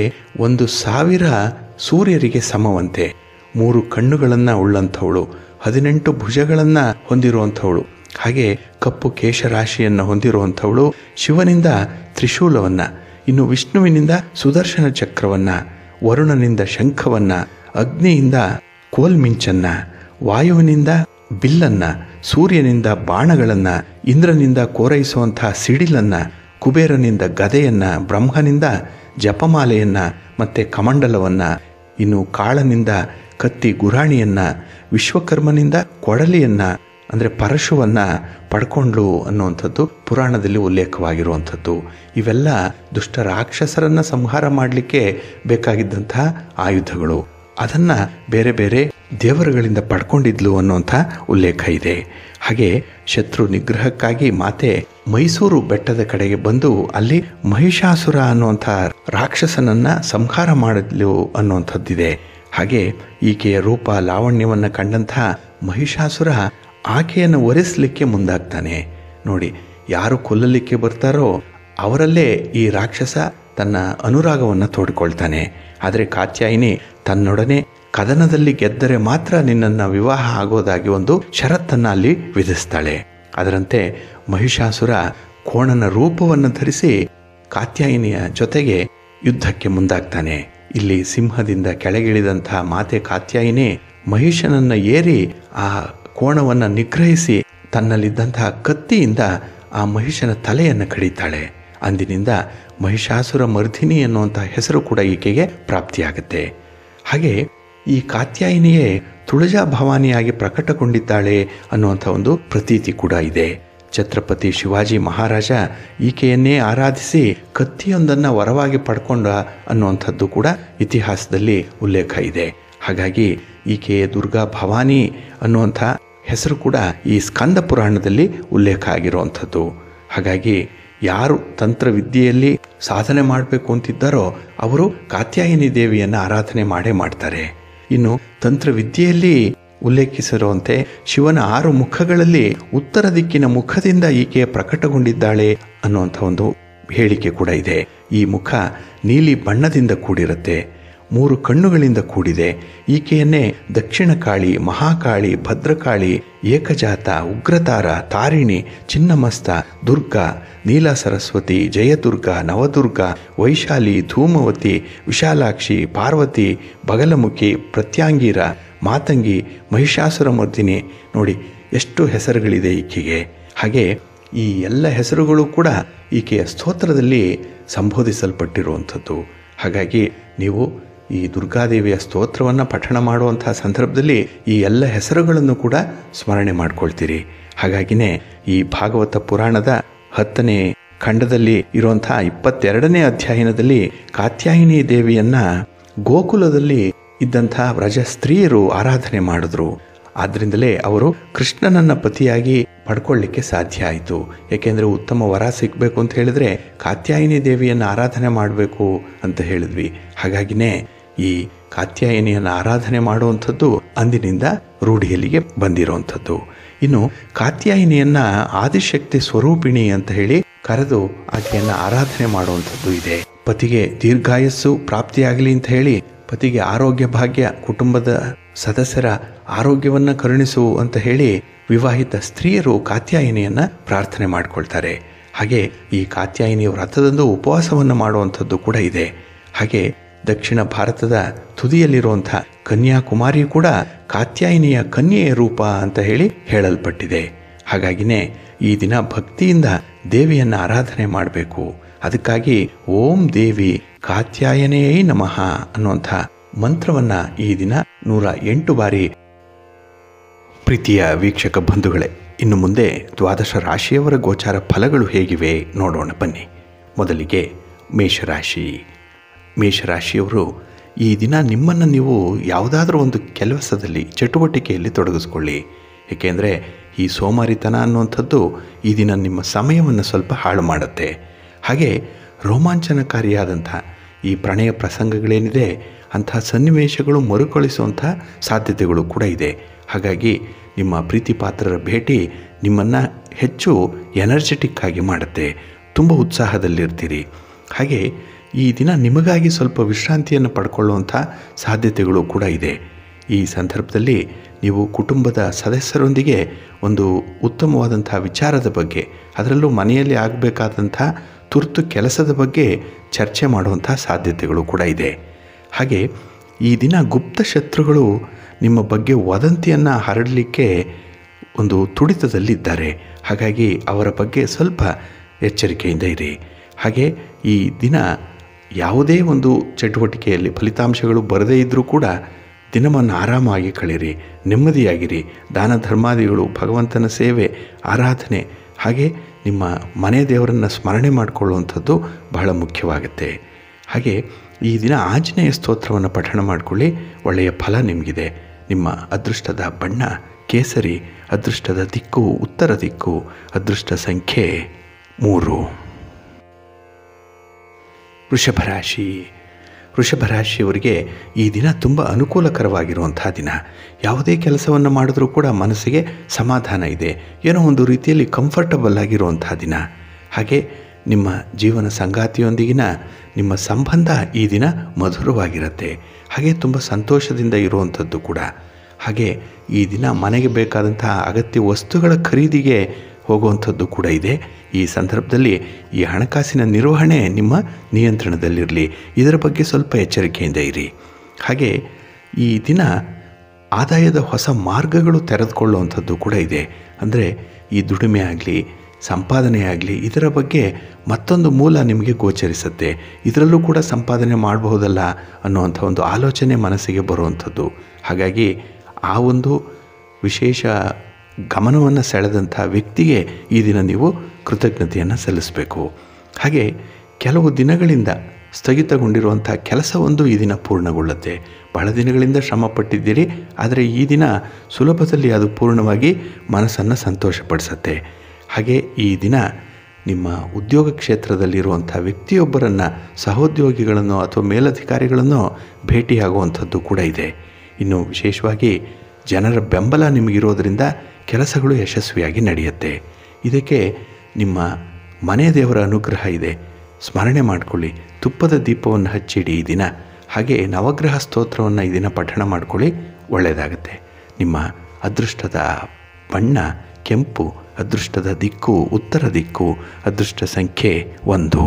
Speaker 1: 1,000 ಸೂರ್ಯರಿಗೆ ಸಮವಂತೆ, 3 ಕಣ್ಣುಗಳನ್ನು ಉಳ್ಳಂಥವಳು, 18 ಭುಜಗಳನ್ನು ಹೊಂದಿರುವಂಥವಳು, ಹಾಗೆ ಕಪ್ಪು ಕೇಶರಾಶಿಯನ್ನು ಹೊಂದಿರುವಂಥವಳು, ಶಿವನಿಂದ ತ್ರಿಶೂಲವನ್ನು, ಇನ್ನು ವಿಷ್ಣುವಿನಿಂದ ಸುದರ್ಶನ ಚಕ್ರವನ್ನು, ವರುಣನಿಂದ ಶಂಖವನ್ನು, ಅಗ್ನಿಯಿಂದ ಕೋಲ್ಮಿಂಚನ್ನು, ವಾಯುವಿನಿಂದ ಬಿಲ್ಲನ್ನು, ಸೂರ್ಯನಿಂದ ಬಾಣಗಳನ್ನು, ಇಂದ್ರನಿಂದ ಕೋರೈಸುವಂತಹ ಸಿಡಿಲನ್ನು, ಕುಬೇರನಿಂದ ಗದೆಯನ್ನು, ಬ್ರಹ್ಮನಿಂದ ಜಪಮಾಲೆಯನ್ನು ಮತ್ತು ಕಮಂಡಲವನ್ನು, ಇನ್ನು ಕಾಳನಿಂದ ಕತ್ತಿ ಗುರಾಣಿಯನ್ನು, ವಿಶ್ವಕರ್ಮನಿಂದ ಕೊಡಲಿಯನ್ನು ಅಂದರೆ ಪರಶುವನ್ನು ಪಡ್ಕೊಂಡ್ಲು ಅನ್ನುವಂಥದ್ದು ಪುರಾಣದಲ್ಲಿ ಉಲ್ಲೇಖವಾಗಿರುವಂಥದ್ದು. ಇವೆಲ್ಲ ದುಷ್ಟ ರಾಕ್ಷಸರನ್ನು ಸಂಹಾರ ಮಾಡಲಿಕ್ಕೆ ಬೇಕಾಗಿದ್ದಂತಹ ಆಯುಧಗಳು. ಅದನ್ನು ಬೇರೆ ಬೇರೆ ದೇವರುಗಳಿಂದ ಪಡ್ಕೊಂಡಿದ್ಲು ಅನ್ನುವಂಥ ಉಲ್ಲೇಖ ಇದೆ. ಹಾಗೆ ಶತ್ರು ನಿಗ್ರಹಕ್ಕಾಗಿ ಮಾತೆ ಮೈಸೂರು ಬೆಟ್ಟದ ಕಡೆಗೆ ಬಂದು ಅಲ್ಲಿ ಮಹಿಷಾಸುರ ಅನ್ನುವಂಥ ರಾಕ್ಷಸನನ್ನು ಸಂಹಾರ ಮಾಡಿದ್ಲು ಅನ್ನುವಂಥದ್ದಿದೆ. ಹಾಗೆ ಈಕೆಯ ರೂಪ ಲಾವಣ್ಯವನ್ನು ಕಂಡಂಥ ಮಹಿಷಾಸುರ ಆಕೆಯನ್ನು ಒರೆಸಲಿಕ್ಕೆ ಮುಂದಾಗ್ತಾನೆ. ನೋಡಿ, ಯಾರು ಕೊಲ್ಲಲಿಕ್ಕೆ ಬರ್ತಾರೋ ಅವರಲ್ಲೇ ಈ ರಾಕ್ಷಸ ತನ್ನ ಅನುರಾಗವನ್ನು ತೋಡಿಕೊಳ್ತಾನೆ. ಆದರೆ ಕಾತ್ಯಾಯಿನಿ ತನ್ನೊಡನೆ ಕದನದಲ್ಲಿ ಗೆದ್ದರೆ ಮಾತ್ರ ನಿನ್ನನ್ನು ವಿವಾಹ ಆಗೋದಾಗಿ ಒಂದು ಷರತ್ತನ್ನು ಅಲ್ಲಿ ವಿಧಿಸ್ತಾಳೆ. ಅದರಂತೆ ಮಹಿಷಾಸುರ ಕೋಣನ ರೂಪವನ್ನು ಧರಿಸಿ ಕಾತ್ಯಾಯಿನಿಯ ಜೊತೆಗೆ ಯುದ್ಧಕ್ಕೆ ಮುಂದಾಗ್ತಾನೆ. ಇಲ್ಲಿ ಸಿಂಹದಿಂದ ಕೆಳಗಿಳಿದಂಥ ಮಾತೆ ಕಾತ್ಯಾಯಿನಿ ಮಹಿಷನನ್ನು ಏರಿ ಆ ಕೋಣವನ್ನು ನಿಗ್ರಹಿಸಿ ತನ್ನಲ್ಲಿದ್ದಂತಹ ಕತ್ತಿಯಿಂದ ಆ ಮಹಿಷನ ತಲೆಯನ್ನು ಕಡಿತಾಳೆ. ಅಂದಿನಿಂದ ಮಹಿಷಾಸುರ ಮರ್ಧಿನಿ ಎನ್ನುವಂಥ ಹೆಸರು ಕೂಡ ಈಕೆಗೆ ಪ್ರಾಪ್ತಿಯಾಗುತ್ತೆ. ಹಾಗೆ ಈ ಕಾತ್ಯಾಯಿನಿಯೇ ತುಳಜಾ ಭವಾನಿಯಾಗಿ ಪ್ರಕಟಗೊಂಡಿದ್ದಾಳೆ ಅನ್ನುವಂಥ ಒಂದು ಪ್ರತೀತಿ ಕೂಡ ಇದೆ. ಛತ್ರಪತಿ ಶಿವಾಜಿ ಮಹಾರಾಜ ಈಕೆಯನ್ನೇ ಆರಾಧಿಸಿ ಕತ್ತಿಯೊಂದನ್ನು ವರವಾಗಿ ಪಡ್ಕೊಂಡ ಅನ್ನುವಂಥದ್ದು ಕೂಡ ಇತಿಹಾಸದಲ್ಲಿ ಉಲ್ಲೇಖ ಇದೆ. ಹಾಗಾಗಿ ಈಕೆಯ ದುರ್ಗಾ ಭವಾನಿ ಅನ್ನುವಂಥ ಹೆಸರು ಕೂಡ ಈ ಸ್ಕಂದ ಪುರಾಣದಲ್ಲಿ ಉಲ್ಲೇಖ ಆಗಿರುವಂಥದ್ದು. ಹಾಗಾಗಿ ಯಾರು ತಂತ್ರವಿದ್ಯೆಯಲ್ಲಿ ಸಾಧನೆ ಮಾಡಬೇಕು ಅಂತಿದ್ದಾರೋ ಅವರು ಕಾತ್ಯಾಯಿನಿ ದೇವಿಯನ್ನು ಆರಾಧನೆ ಮಾಡೇ ಮಾಡ್ತಾರೆ. ಇನ್ನು ತಂತ್ರವಿದ್ಯೆಯಲ್ಲಿ ಉಲ್ಲೇಖಿಸಿರುವಂತೆ ಶಿವನ 6 ಮುಖಗಳಲ್ಲಿ ಉತ್ತರ ದಿಕ್ಕಿನ ಮುಖದಿಂದ ಈಕೆ ಪ್ರಕಟಗೊಂಡಿದ್ದಾಳೆ ಅನ್ನುವಂಥ ಒಂದು ಹೇಳಿಕೆ ಕೂಡ ಇದೆ. ಈ ಮುಖ ನೀಲಿ ಬಣ್ಣದಿಂದ ಕೂಡಿರುತ್ತೆ, 3 ಕಣ್ಣುಗಳಿಂದ ಕೂಡಿದೆ. ಈಕೆಯನ್ನೇ ದಕ್ಷಿಣ ಕಾಳಿ, ಮಹಾಕಾಳಿ, ಭದ್ರಕಾಳಿ, ಏಕಜಾತ, ಉಗ್ರತಾರ, ತಾರಿಣಿ, ಚಿನ್ನಮಸ್ತ, ದುರ್ಗಾ, ನೀಲ ಸರಸ್ವತಿ, ಜಯದುರ್ಗ, ನವದುರ್ಗ, ವೈಶಾಲಿ, ಧೂಮವತಿ, ವಿಶಾಲಾಕ್ಷಿ, ಪಾರ್ವತಿ, ಬಗಲಮುಖಿ, ಪ್ರತ್ಯಾಂಗಿರ, ಮಾತಂಗಿ, ಮಹಿಷಾಸುರ ಮರ್ದಿನಿ. ನೋಡಿ ಎಷ್ಟು ಹೆಸರುಗಳಿದೆ ಈಕೆಗೆ. ಹಾಗೆ ಈ ಎಲ್ಲ ಹೆಸರುಗಳು ಕೂಡ ಈಕೆಯ ಸ್ತೋತ್ರದಲ್ಲಿ ಸಂಬೋಧಿಸಲ್ಪಟ್ಟಿರುವಂಥದ್ದು. ಹಾಗಾಗಿ ನೀವು ಈ ದುರ್ಗಾದೇವಿಯ ಸ್ತೋತ್ರವನ್ನು ಪಠಣ ಮಾಡುವಂಥ ಸಂದರ್ಭದಲ್ಲಿ ಈ ಎಲ್ಲ ಹೆಸರುಗಳನ್ನು ಕೂಡ ಸ್ಮರಣೆ ಮಾಡ್ಕೊಳ್ತೀರಿ. ಹಾಗಾಗಿನೇ ಈ ಭಾಗವತ ಪುರಾಣದ 10ನೇ ಖಂಡದಲ್ಲಿ ಇರುವಂತಹ 22ನೇ ಅಧ್ಯಾಯದಲ್ಲಿ ಕಾತ್ಯಾಯಿನಿ ದೇವಿಯನ್ನ ಗೋಕುಲದಲ್ಲಿ ಇದ್ದಂಥ ವ್ರಜ ಸ್ತ್ರೀಯರು ಆರಾಧನೆ ಮಾಡಿದ್ರು. ಆದ್ರಿಂದಲೇ ಅವರು ಕೃಷ್ಣನನ್ನ ಪತಿಯಾಗಿ ಪಡ್ಕೊಳ್ಳಿಕ್ಕೆ ಸಾಧ್ಯ ಆಯಿತು. ಏಕೆಂದರೆ ಉತ್ತಮ ವರ ಸಿಗಬೇಕು ಅಂತ ಹೇಳಿದ್ರೆ ಕಾತ್ಯಾಯಿನಿ ದೇವಿಯನ್ನು ಆರಾಧನೆ ಮಾಡಬೇಕು ಅಂತ ಹೇಳಿದ್ವಿ. ಹಾಗಾಗಿನೇ ಈ ಕಾತ್ಯಾಯಿನಿಯನ್ನು ಆರಾಧನೆ ಮಾಡುವಂಥದ್ದು ಅಂದಿನಿಂದ ರೂಢಿಯಲ್ಲಿಗೆ ಬಂದಿರುವಂಥದ್ದು. ಇನ್ನು ಕಾತ್ಯಾಯಿನಿಯನ್ನ ಆದಿಶಕ್ತಿ ಸ್ವರೂಪಿಣಿ ಅಂತ ಹೇಳಿ ಕರೆದು ಆಕೆಯನ್ನು ಆರಾಧನೆ ಮಾಡುವಂಥದ್ದು ಇದೆ. ಪತಿಗೆ ದೀರ್ಘಾಯಸ್ಸು ಪ್ರಾಪ್ತಿಯಾಗಲಿ ಅಂತ ಹೇಳಿ, ಪತಿಗೆ ಆರೋಗ್ಯ ಭಾಗ್ಯ, ಕುಟುಂಬದ ಸದಸ್ಯರ ಆರೋಗ್ಯವನ್ನ ಕರುಣಿಸು ಅಂತ ಹೇಳಿ ವಿವಾಹಿತ ಸ್ತ್ರೀಯರು ಕಾತ್ಯಾಯಿನಿಯನ್ನ ಪ್ರಾರ್ಥನೆ ಮಾಡ್ಕೊಳ್ತಾರೆ. ಹಾಗೆ ಈ ಕಾತ್ಯಾಯಿನಿ ವ್ರತದಂದು ಉಪವಾಸವನ್ನು ಮಾಡುವಂಥದ್ದು ಕೂಡ ಇದೆ. ಹಾಗೆ ದಕ್ಷಿಣ ಭಾರತದ ತುದಿಯಲ್ಲಿರುವಂಥ ಕನ್ಯಾಕುಮಾರಿ ಕೂಡ ಕಾತ್ಯಾಯಿನಿಯ ಕನ್ಯೆಯ ರೂಪ ಅಂತ ಹೇಳಿ ಹೇಳಲ್ಪಟ್ಟಿದೆ. ಹಾಗಾಗಿನೇ ಈ ದಿನ ಭಕ್ತಿಯಿಂದ ದೇವಿಯನ್ನು ಆರಾಧನೆ ಮಾಡಬೇಕು. ಅದಕ್ಕಾಗಿ ಓಂ ದೇವಿ ಕಾತ್ಯಾಯನೆಯೈ ನಮಃ ಅನ್ನುವಂಥ ಮಂತ್ರವನ್ನ ಈ ದಿನ 108 ಬಾರಿ. ಪ್ರೀತಿಯ ವೀಕ್ಷಕ ಬಂಧುಗಳೇ, ಇನ್ನು ಮುಂದೆ ದ್ವಾದಶ ರಾಶಿಯವರ ಗೋಚಾರ ಫಲಗಳು ಹೇಗಿವೆ ನೋಡೋಣ ಬನ್ನಿ. ಮೊದಲಿಗೆ ಮೇಷರಾಶಿ. ಮೇಷರಾಶಿಯವರು ಈ ದಿನ ನಿಮ್ಮನ್ನು ನೀವು ಯಾವುದಾದ್ರೂ ಒಂದು ಕೆಲಸದಲ್ಲಿ ಚಟುವಟಿಕೆಯಲ್ಲಿ ತೊಡಗಿಸ್ಕೊಳ್ಳಿ. ಏಕೆಂದರೆ ಈ ಸೋಮಾರಿತನ ಅನ್ನುವಂಥದ್ದು ಈ ದಿನ ನಿಮ್ಮ ಸಮಯವನ್ನು ಸ್ವಲ್ಪ ಹಾಳು ಮಾಡುತ್ತೆ. ಹಾಗೆ ರೋಮಾಂಚನಕಾರಿಯಾದಂಥ ಈ ಪ್ರಣಯ ಪ್ರಸಂಗಗಳೇನಿದೆ ಅಂಥ ಸನ್ನಿವೇಶಗಳು ಮರುಕಳಿಸುವಂಥ ಸಾಧ್ಯತೆಗಳು ಕೂಡ ಇದೆ. ಹಾಗಾಗಿ ನಿಮ್ಮ ಪ್ರೀತಿ ಪಾತ್ರರ ಭೇಟಿ ನಿಮ್ಮನ್ನು ಹೆಚ್ಚು ಎನರ್ಜೆಟಿಕ್ ಆಗಿ ಮಾಡುತ್ತೆ. ತುಂಬ ಉತ್ಸಾಹದಲ್ಲಿರ್ತೀರಿ. ಹಾಗೆ ಈ ದಿನ ನಿಮಗಾಗಿ ಸ್ವಲ್ಪ ವಿಶ್ರಾಂತಿಯನ್ನು ಪಡ್ಕೊಳ್ಳುವಂಥ ಸಾಧ್ಯತೆಗಳು ಕೂಡ ಇದೆ. ಈ ಸಂದರ್ಭದಲ್ಲಿ ನೀವು ಕುಟುಂಬದ ಸದಸ್ಯರೊಂದಿಗೆ ಒಂದು ಉತ್ತಮವಾದಂಥ ವಿಚಾರದ ಬಗ್ಗೆ, ಅದರಲ್ಲೂ ಮನೆಯಲ್ಲಿ ಆಗಬೇಕಾದಂಥ ತುರ್ತು ಕೆಲಸದ ಬಗ್ಗೆ ಚರ್ಚೆ ಮಾಡುವಂಥ ಸಾಧ್ಯತೆಗಳು ಕೂಡ ಇದೆ. ಹಾಗೆ ಈ ದಿನ ಗುಪ್ತ ಶತ್ರುಗಳು ನಿಮ್ಮ ಬಗ್ಗೆ ವದಂತಿಯನ್ನು ಹರಡಲಿಕ್ಕೆ ಒಂದು ತುಡಿತದಲ್ಲಿದ್ದಾರೆ. ಹಾಗಾಗಿ ಅವರ ಬಗ್ಗೆ ಸ್ವಲ್ಪ ಎಚ್ಚರಿಕೆಯಿಂದ ಇರಿ. ಹಾಗೆ ಈ ದಿನ ಯಾವುದೇ ಒಂದು ಚಟುವಟಿಕೆಯಲ್ಲಿ ಫಲಿತಾಂಶಗಳು ಬರದೇ ಇದ್ದರೂ ಕೂಡ ದಿನವನ್ನು ಆರಾಮಾಗಿ ಕಳೀರಿ, ನೆಮ್ಮದಿಯಾಗಿರಿ. ದಾನ ಧರ್ಮಾದಿಗಳು, ಭಗವಂತನ ಸೇವೆ, ಆರಾಧನೆ, ಹಾಗೆ ನಿಮ್ಮ ಮನೆ ದೇವರನ್ನು ಸ್ಮರಣೆ ಮಾಡಿಕೊಳ್ಳುವಂಥದ್ದು ಬಹಳ ಮುಖ್ಯವಾಗುತ್ತೆ. ಹಾಗೆ ಈ ದಿನ ಆಂಜನೇಯ ಸ್ತೋತ್ರವನ್ನು ಪಠಣ ಮಾಡಿಕೊಳ್ಳಿ, ಒಳ್ಳೆಯ ಫಲ ನಿಮಗಿದೆ. ನಿಮ್ಮ ಅದೃಷ್ಟದ ಬಣ್ಣ ಕೇಸರಿ, ಅದೃಷ್ಟದ ದಿಕ್ಕು ಉತ್ತರ ದಿಕ್ಕು, ಅದೃಷ್ಟ ಸಂಖ್ಯೆ 3. ವೃಷಭರಾಶಿ. ವೃಷಭರಾಶಿಯವರಿಗೆ ಈ ದಿನ ತುಂಬ ಅನುಕೂಲಕರವಾಗಿರುವಂಥ ದಿನ. ಯಾವುದೇ ಕೆಲಸವನ್ನು ಮಾಡಿದ್ರೂ ಕೂಡ ಮನಸ್ಸಿಗೆ ಸಮಾಧಾನ ಇದೆ, ಏನೋ ಒಂದು ರೀತಿಯಲ್ಲಿ ಕಂಫರ್ಟಬಲ್ ಆಗಿರುವಂಥ ದಿನ. ಹಾಗೆ ನಿಮ್ಮ ಜೀವನ ಸಂಗಾತಿಯೊಂದಿಗಿನ ನಿಮ್ಮ ಸಂಬಂಧ ಈ ದಿನ ಮಧುರವಾಗಿರುತ್ತೆ. ಹಾಗೆ ತುಂಬ ಸಂತೋಷದಿಂದ ಇರುವಂಥದ್ದು ಕೂಡ. ಹಾಗೆ ಈ ದಿನ ಮನೆಗೆ ಬೇಕಾದಂಥ ಅಗತ್ಯ ವಸ್ತುಗಳ ಖರೀದಿಗೆ ಹೋಗುವಂಥದ್ದು ಕೂಡ ಇದೆ. ಈ ಸಂದರ್ಭದಲ್ಲಿ ಈ ಹಣಕಾಸಿನ ನಿರ್ವಹಣೆ ನಿಮ್ಮ ನಿಯಂತ್ರಣದಲ್ಲಿರಲಿ, ಇದರ ಬಗ್ಗೆ ಸ್ವಲ್ಪ ಎಚ್ಚರಿಕೆಯಿಂದ ಇರಿ. ಹಾಗೆ ಈ ದಿನ ಆದಾಯದ ಹೊಸ ಮಾರ್ಗಗಳು ತೆರೆದುಕೊಳ್ಳುವಂಥದ್ದು ಕೂಡ ಇದೆ. ಅಂದರೆ ಈ ದುಡಿಮೆ ಆಗಲಿ, ಸಂಪಾದನೆ ಆಗಲಿ, ಇದರ ಬಗ್ಗೆ ಮತ್ತೊಂದು ಮೂಲ ನಿಮಗೆ ಗೋಚರಿಸುತ್ತೆ. ಇದರಲ್ಲೂ ಕೂಡ ಸಂಪಾದನೆ ಮಾಡಬಹುದಲ್ಲ ಅನ್ನುವಂಥ ಒಂದು ಆಲೋಚನೆ ಮನಸ್ಸಿಗೆ ಬರುವಂಥದ್ದು. ಹಾಗಾಗಿ ಆ ಒಂದು ವಿಶೇಷ ಗಮನವನ್ನು ಸೆಳೆದಂಥ ವ್ಯಕ್ತಿಗೆ ಈ ದಿನ ನೀವು ಕೃತಜ್ಞತೆಯನ್ನು ಸಲ್ಲಿಸಬೇಕು. ಹಾಗೆ ಕೆಲವು ದಿನಗಳಿಂದ ಸ್ಥಗಿತಗೊಂಡಿರುವಂಥ ಕೆಲಸವೊಂದು ಈ ದಿನ ಪೂರ್ಣಗೊಳ್ಳುತ್ತೆ. ಬಹಳ ದಿನಗಳಿಂದ ಶ್ರಮ ಪಟ್ಟಿದ್ದೀರಿ, ಆದರೆ ಈ ದಿನ ಸುಲಭದಲ್ಲಿ ಅದು ಪೂರ್ಣವಾಗಿ ಮನಸ್ಸನ್ನು ಸಂತೋಷಪಡಿಸುತ್ತೆ. ಹಾಗೆ ಈ ದಿನ ನಿಮ್ಮ ಉದ್ಯೋಗ ಕ್ಷೇತ್ರದಲ್ಲಿರುವಂಥ ವ್ಯಕ್ತಿಯೊಬ್ಬರನ್ನು, ಸಹೋದ್ಯೋಗಿಗಳನ್ನು ಅಥವಾ ಮೇಲಧಿಕಾರಿಗಳನ್ನು ಭೇಟಿಯಾಗುವಂಥದ್ದು ಕೂಡ ಇದೆ. ಇನ್ನು ವಿಶೇಷವಾಗಿ ಜನರ ಬೆಂಬಲ ನಿಮಗಿರೋದರಿಂದ ಕೆಲಸಗಳು ಯಶಸ್ವಿಯಾಗಿ ನಡೆಯುತ್ತೆ. ಇದಕ್ಕೆ ನಿಮ್ಮ ಮನೆ ದೇವರ ಅನುಗ್ರಹ ಇದೆ, ಸ್ಮರಣೆ ಮಾಡಿಕೊಳ್ಳಿ. ತುಪ್ಪದ ದೀಪವನ್ನು ಹಚ್ಚಿಡಿ ಈ ದಿನ. ಹಾಗೆ ನವಗ್ರಹ ಸ್ತೋತ್ರವನ್ನು ಈ ದಿನ ಪಠಣ ಮಾಡಿಕೊಳ್ಳಿ, ಒಳ್ಳೆಯದಾಗುತ್ತೆ. ನಿಮ್ಮ ಅದೃಷ್ಟದ ಬಣ್ಣ ಕೆಂಪು, ಅದೃಷ್ಟದ ದಿಕ್ಕು ಉತ್ತರ ದಿಕ್ಕು, ಅದೃಷ್ಟ ಸಂಖ್ಯೆ 1.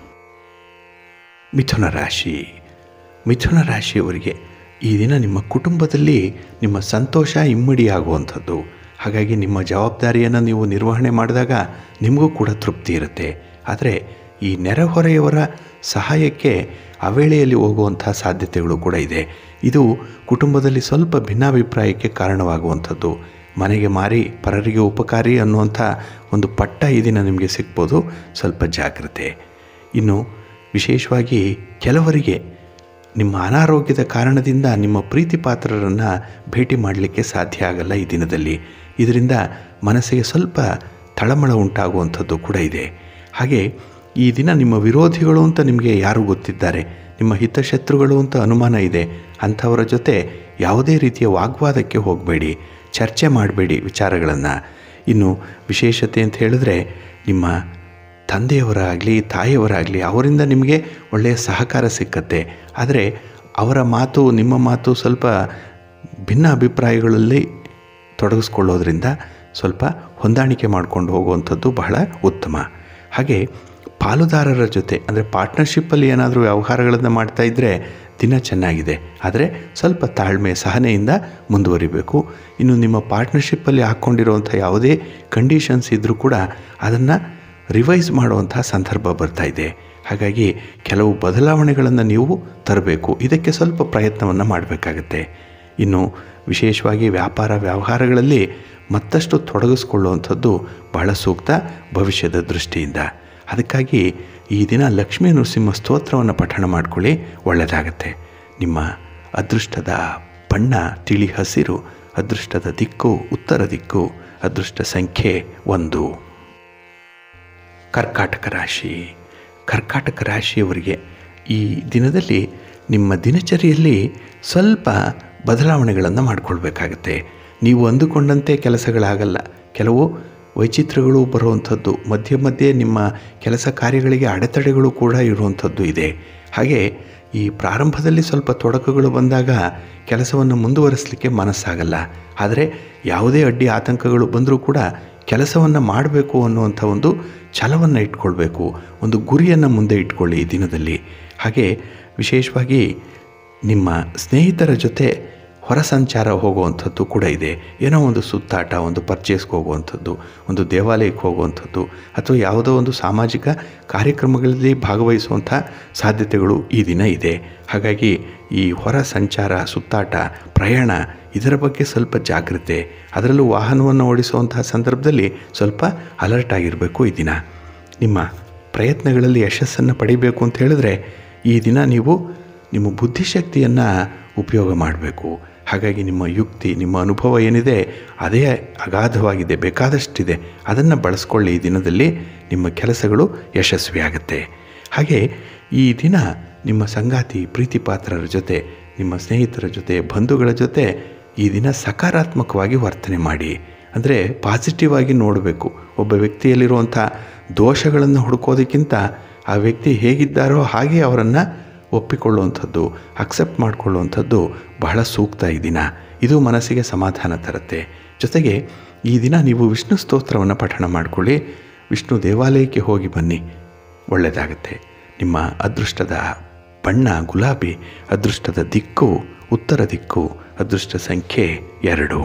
Speaker 1: ಮಿಥುನ ರಾಶಿ. ಮಿಥುನ ರಾಶಿಯವರಿಗೆ ಈ ದಿನ ನಿಮ್ಮ ಕುಟುಂಬದಲ್ಲಿ ನಿಮ್ಮ ಸಂತೋಷ ಇಮ್ಮಡಿಯಾಗುವಂಥದ್ದು. ಹಾಗಾಗಿ ನಿಮ್ಮ ಜವಾಬ್ದಾರಿಯನ್ನು ನೀವು ನಿರ್ವಹಣೆ ಮಾಡಿದಾಗ ನಿಮಗೂ ಕೂಡ ತೃಪ್ತಿ ಇರುತ್ತೆ. ಆದರೆ ಈ ನೆರೆಹೊರೆಯವರ ಸಹಾಯಕ್ಕೆ ಅವೇಳೆಯಲ್ಲಿ ಹೋಗುವಂಥ ಸಾಧ್ಯತೆಗಳು ಕೂಡ ಇದೆ. ಇದು ಕುಟುಂಬದಲ್ಲಿ ಸ್ವಲ್ಪ ಭಿನ್ನಾಭಿಪ್ರಾಯಕ್ಕೆ ಕಾರಣವಾಗುವಂಥದ್ದು. ಮನೆಗೆ ಮಾರಿ ಪರರಿಗೆ ಉಪಕಾರಿ ಅನ್ನುವಂಥ ಒಂದು ಪಟ್ಟ ಈ ದಿನ ನಿಮಗೆ ಸಿಗ್ಬೋದು. ಸ್ವಲ್ಪ ಜಾಗ್ರತೆ. ಇನ್ನು ವಿಶೇಷವಾಗಿ ಕೆಲವರಿಗೆ ನಿಮ್ಮ ಅನಾರೋಗ್ಯದ ಕಾರಣದಿಂದ ನಿಮ್ಮ ಪ್ರೀತಿ ಪಾತ್ರರನ್ನು ಭೇಟಿ ಮಾಡಲಿಕ್ಕೆ ಸಾಧ್ಯ ಆಗಲ್ಲ ಈ ದಿನದಲ್ಲಿ. ಇದರಿಂದ ಮನಸ್ಸಿಗೆ ಸ್ವಲ್ಪ ತಳಮಳ ಉಂಟಾಗುವಂಥದ್ದು ಕೂಡ ಇದೆ. ಹಾಗೆ ಈ ದಿನ ನಿಮ್ಮ ವಿರೋಧಿಗಳು ಅಂತ ನಿಮಗೆ ಯಾರು ಗೊತ್ತಿದ್ದಾರೆ, ನಿಮ್ಮ ಹಿತಶತ್ರುಗಳು ಅಂತ ಅನುಮಾನ ಇದೆ, ಅಂಥವರ ಜೊತೆ ಯಾವುದೇ ರೀತಿಯ ವಾಗ್ವಾದಕ್ಕೆ ಹೋಗಬೇಡಿ, ಚರ್ಚೆ ಮಾಡಬೇಡಿ ವಿಚಾರಗಳನ್ನು. ಇನ್ನು ವಿಶೇಷತೆ ಅಂತ ಹೇಳಿದ್ರೆ ನಿಮ್ಮ ತಂದೆಯವರಾಗಲಿ ತಾಯಿಯವರಾಗಲಿ ಅವರಿಂದ ನಿಮಗೆ ಒಳ್ಳೆಯ ಸಹಕಾರ ಸಿಕ್ಕತ್ತೆ. ಆದರೆ ಅವರ ಮಾತು ನಿಮ್ಮ ಮಾತು ಸ್ವಲ್ಪ ಭಿನ್ನ ಅಭಿಪ್ರಾಯಗಳಲ್ಲಿ ತೊಡಗಿಸ್ಕೊಳ್ಳೋದ್ರಿಂದ ಸ್ವಲ್ಪ ಹೊಂದಾಣಿಕೆ ಮಾಡಿಕೊಂಡು ಹೋಗುವಂಥದ್ದು ಬಹಳ ಉತ್ತಮ. ಹಾಗೆ ಪಾಲುದಾರರ ಜೊತೆ ಅಂದರೆ ಪಾರ್ಟ್ನರ್ಶಿಪ್ಪಲ್ಲಿ ಏನಾದರೂ ವ್ಯವಹಾರಗಳನ್ನು ಮಾಡ್ತಾಯಿದ್ರೆ ದಿನ ಚೆನ್ನಾಗಿದೆ. ಆದರೆ ಸ್ವಲ್ಪ ತಾಳ್ಮೆ ಸಹನೆಯಿಂದ ಮುಂದುವರಿಬೇಕು. ಇನ್ನು ನಿಮ್ಮ ಪಾರ್ಟ್ನರ್ಶಿಪ್ಪಲ್ಲಿ ಹಾಕ್ಕೊಂಡಿರುವಂಥ ಯಾವುದೇ ಕಂಡೀಷನ್ಸ್ ಇದ್ದರೂ ಕೂಡ ಅದನ್ನು ರಿವೈಸ್ ಮಾಡುವಂಥ ಸಂದರ್ಭ ಬರ್ತಾಯಿದೆ. ಹಾಗಾಗಿ ಕೆಲವು ಬದಲಾವಣೆಗಳನ್ನು ನೀವು ತರಬೇಕು. ಇದಕ್ಕೆ ಸ್ವಲ್ಪ ಪ್ರಯತ್ನವನ್ನು ಮಾಡಬೇಕಾಗತ್ತೆ. ಇನ್ನು ವಿಶೇಷವಾಗಿ ವ್ಯಾಪಾರ ವ್ಯವಹಾರಗಳಲ್ಲಿ ಮತ್ತಷ್ಟು ತೊಡಗಿಸ್ಕೊಳ್ಳುವಂಥದ್ದು ಬಹಳ ಸೂಕ್ತ ಭವಿಷ್ಯದ ದೃಷ್ಟಿಯಿಂದ. ಅದಕ್ಕಾಗಿ ಈ ದಿನ ಲಕ್ಷ್ಮೀ ನರಸಿಂಹ ಸ್ತೋತ್ರವನ್ನು ಪಠಣ ಮಾಡಿಕೊಳ್ಳಿ, ಒಳ್ಳೆಯದಾಗತ್ತೆ. ನಿಮ್ಮ ಅದೃಷ್ಟದ ಬಣ್ಣ ತಿಳಿ ಹಸಿರು, ಅದೃಷ್ಟದ ದಿಕ್ಕು ಉತ್ತರ ದಿಕ್ಕು, ಅದೃಷ್ಟ ಸಂಖ್ಯೆ 1. ಕರ್ಕಾಟಕ ರಾಶಿ. ಕರ್ಕಾಟಕ ರಾಶಿಯವರಿಗೆ ಈ ದಿನದಲ್ಲಿ ನಿಮ್ಮ ದಿನಚರಿಯಲ್ಲಿ ಸ್ವಲ್ಪ ಬದಲಾವಣೆಗಳನ್ನು ಮಾಡಿಕೊಳ್ಬೇಕಾಗತ್ತೆ. ನೀವು ಅಂದುಕೊಂಡಂತೆ ಕೆಲಸಗಳಾಗಲ್ಲ. ಕೆಲವು ವೈಚಿತ್ರ್ಯಗಳು ಬರುವಂಥದ್ದು, ಮಧ್ಯೆ ಮಧ್ಯೆ ನಿಮ್ಮ ಕೆಲಸ ಕಾರ್ಯಗಳಿಗೆ ಅಡೆತಡೆಗಳು ಕೂಡ ಇರುವಂಥದ್ದು ಇದೆ. ಹಾಗೆ ಈ ಪ್ರಾರಂಭದಲ್ಲಿ ಸ್ವಲ್ಪ ತೊಡಕುಗಳು ಬಂದಾಗ ಕೆಲಸವನ್ನು ಮುಂದುವರಿಸಲಿಕ್ಕೆ ಮನಸ್ಸಾಗಲ್ಲ. ಆದರೆ ಯಾವುದೇ ಅಡ್ಡಿ ಆತಂಕಗಳು ಬಂದರೂ ಕೂಡ ಕೆಲಸವನ್ನು ಮಾಡಬೇಕು ಅನ್ನುವಂಥ ಒಂದು ಛಲವನ್ನು ಇಟ್ಕೊಳ್ಬೇಕು. ಒಂದು ಗುರಿಯನ್ನು ಮುಂದೆ ಇಟ್ಕೊಳ್ಳಿ ಈ ದಿನದಲ್ಲಿ. ಹಾಗೆ ವಿಶೇಷವಾಗಿ ನಿಮ್ಮ ಸ್ನೇಹಿತರ ಜೊತೆ ಹೊರ ಸಂಚಾರ ಹೋಗುವಂಥದ್ದು ಕೂಡ ಇದೆ. ಏನೋ ಒಂದು ಸುತ್ತಾಟ, ಒಂದು ಪರ್ಚೇಸ್ಗೆ ಹೋಗುವಂಥದ್ದು, ಒಂದು ದೇವಾಲಯಕ್ಕೆ ಹೋಗುವಂಥದ್ದು, ಅಥವಾ ಯಾವುದೋ ಒಂದು ಸಾಮಾಜಿಕ ಕಾರ್ಯಕ್ರಮಗಳಲ್ಲಿ ಭಾಗವಹಿಸುವಂಥ ಸಾಧ್ಯತೆಗಳು ಈ ದಿನ ಇದೆ. ಹಾಗಾಗಿ ಈ ಹೊರ ಸಂಚಾರ, ಸುತ್ತಾಟ, ಪ್ರಯಾಣ ಇದರ ಬಗ್ಗೆ ಸ್ವಲ್ಪ ಜಾಗೃತೆ. ಅದರಲ್ಲೂ ವಾಹನವನ್ನು ಓಡಿಸುವಂತಹ ಸಂದರ್ಭದಲ್ಲಿ ಸ್ವಲ್ಪ ಅಲರ್ಟ್ ಆಗಿರಬೇಕು ಈ ದಿನ. ನಿಮ್ಮ ಪ್ರಯತ್ನಗಳಲ್ಲಿ ಯಶಸ್ಸನ್ನು ಪಡಿಬೇಕು ಅಂತ ಹೇಳಿದ್ರೆ ಈ ದಿನ ನೀವು ನಿಮ್ಮ ಬುದ್ಧಿಶಕ್ತಿಯನ್ನು ಉಪಯೋಗ ಮಾಡಬೇಕು. ಹಾಗಾಗಿ ನಿಮ್ಮ ಯುಕ್ತಿ, ನಿಮ್ಮ ಅನುಭವ ಏನಿದೆ ಅದೇ ಅಗಾಧವಾಗಿದೆ, ಬೇಕಾದಷ್ಟಿದೆ. ಅದನ್ನು ಬಳಸ್ಕೊಳ್ಳಿ. ಈ ದಿನದಲ್ಲಿ ನಿಮ್ಮ ಕೆಲಸಗಳು ಯಶಸ್ವಿಯಾಗುತ್ತೆ. ಹಾಗೆ ಈ ದಿನ ನಿಮ್ಮ ಸಂಗಾತಿ, ಪ್ರೀತಿ ಪಾತ್ರರ ಜೊತೆ, ನಿಮ್ಮ ಸ್ನೇಹಿತರ ಜೊತೆ, ಬಂಧುಗಳ ಜೊತೆ ಈ ದಿನ ಸಕಾರಾತ್ಮಕವಾಗಿ ವರ್ತನೆ ಮಾಡಿ. ಅಂದರೆ ಪಾಸಿಟಿವ್ ಆಗಿ ನೋಡಬೇಕು. ಒಬ್ಬ ವ್ಯಕ್ತಿಯಲ್ಲಿರುವಂಥ ದೋಷಗಳನ್ನು ಹುಡುಕೋದಕ್ಕಿಂತ ಆ ವ್ಯಕ್ತಿ ಹೇಗಿದ್ದಾರೋ ಹಾಗೆ ಅವರನ್ನು ಒಪ್ಪಿಕೊಳ್ಳುವಂಥದ್ದು, ಅಕ್ಸೆಪ್ಟ್ ಮಾಡಿಕೊಳ್ಳುವಂಥದ್ದು ಬಹಳ ಸೂಕ್ತ ಈ ದಿನ. ಇದು ಮನಸ್ಸಿಗೆ ಸಮಾಧಾನ ತರುತ್ತೆ. ಜೊತೆಗೆ ಈ ದಿನ ನೀವು ವಿಷ್ಣು ಸ್ತೋತ್ರವನ್ನು ಪಠಣ ಮಾಡಿಕೊಳ್ಳಿ, ವಿಷ್ಣು ದೇವಾಲಯಕ್ಕೆ ಹೋಗಿ ಬನ್ನಿ, ಒಳ್ಳೆಯದಾಗುತ್ತೆ. ನಿಮ್ಮ ಅದೃಷ್ಟದ ಬಣ್ಣ ಗುಲಾಬಿ, ಅದೃಷ್ಟದ ದಿಕ್ಕು ಉತ್ತರ ದಿಕ್ಕು, ಅದೃಷ್ಟ ಸಂಖ್ಯೆ 2.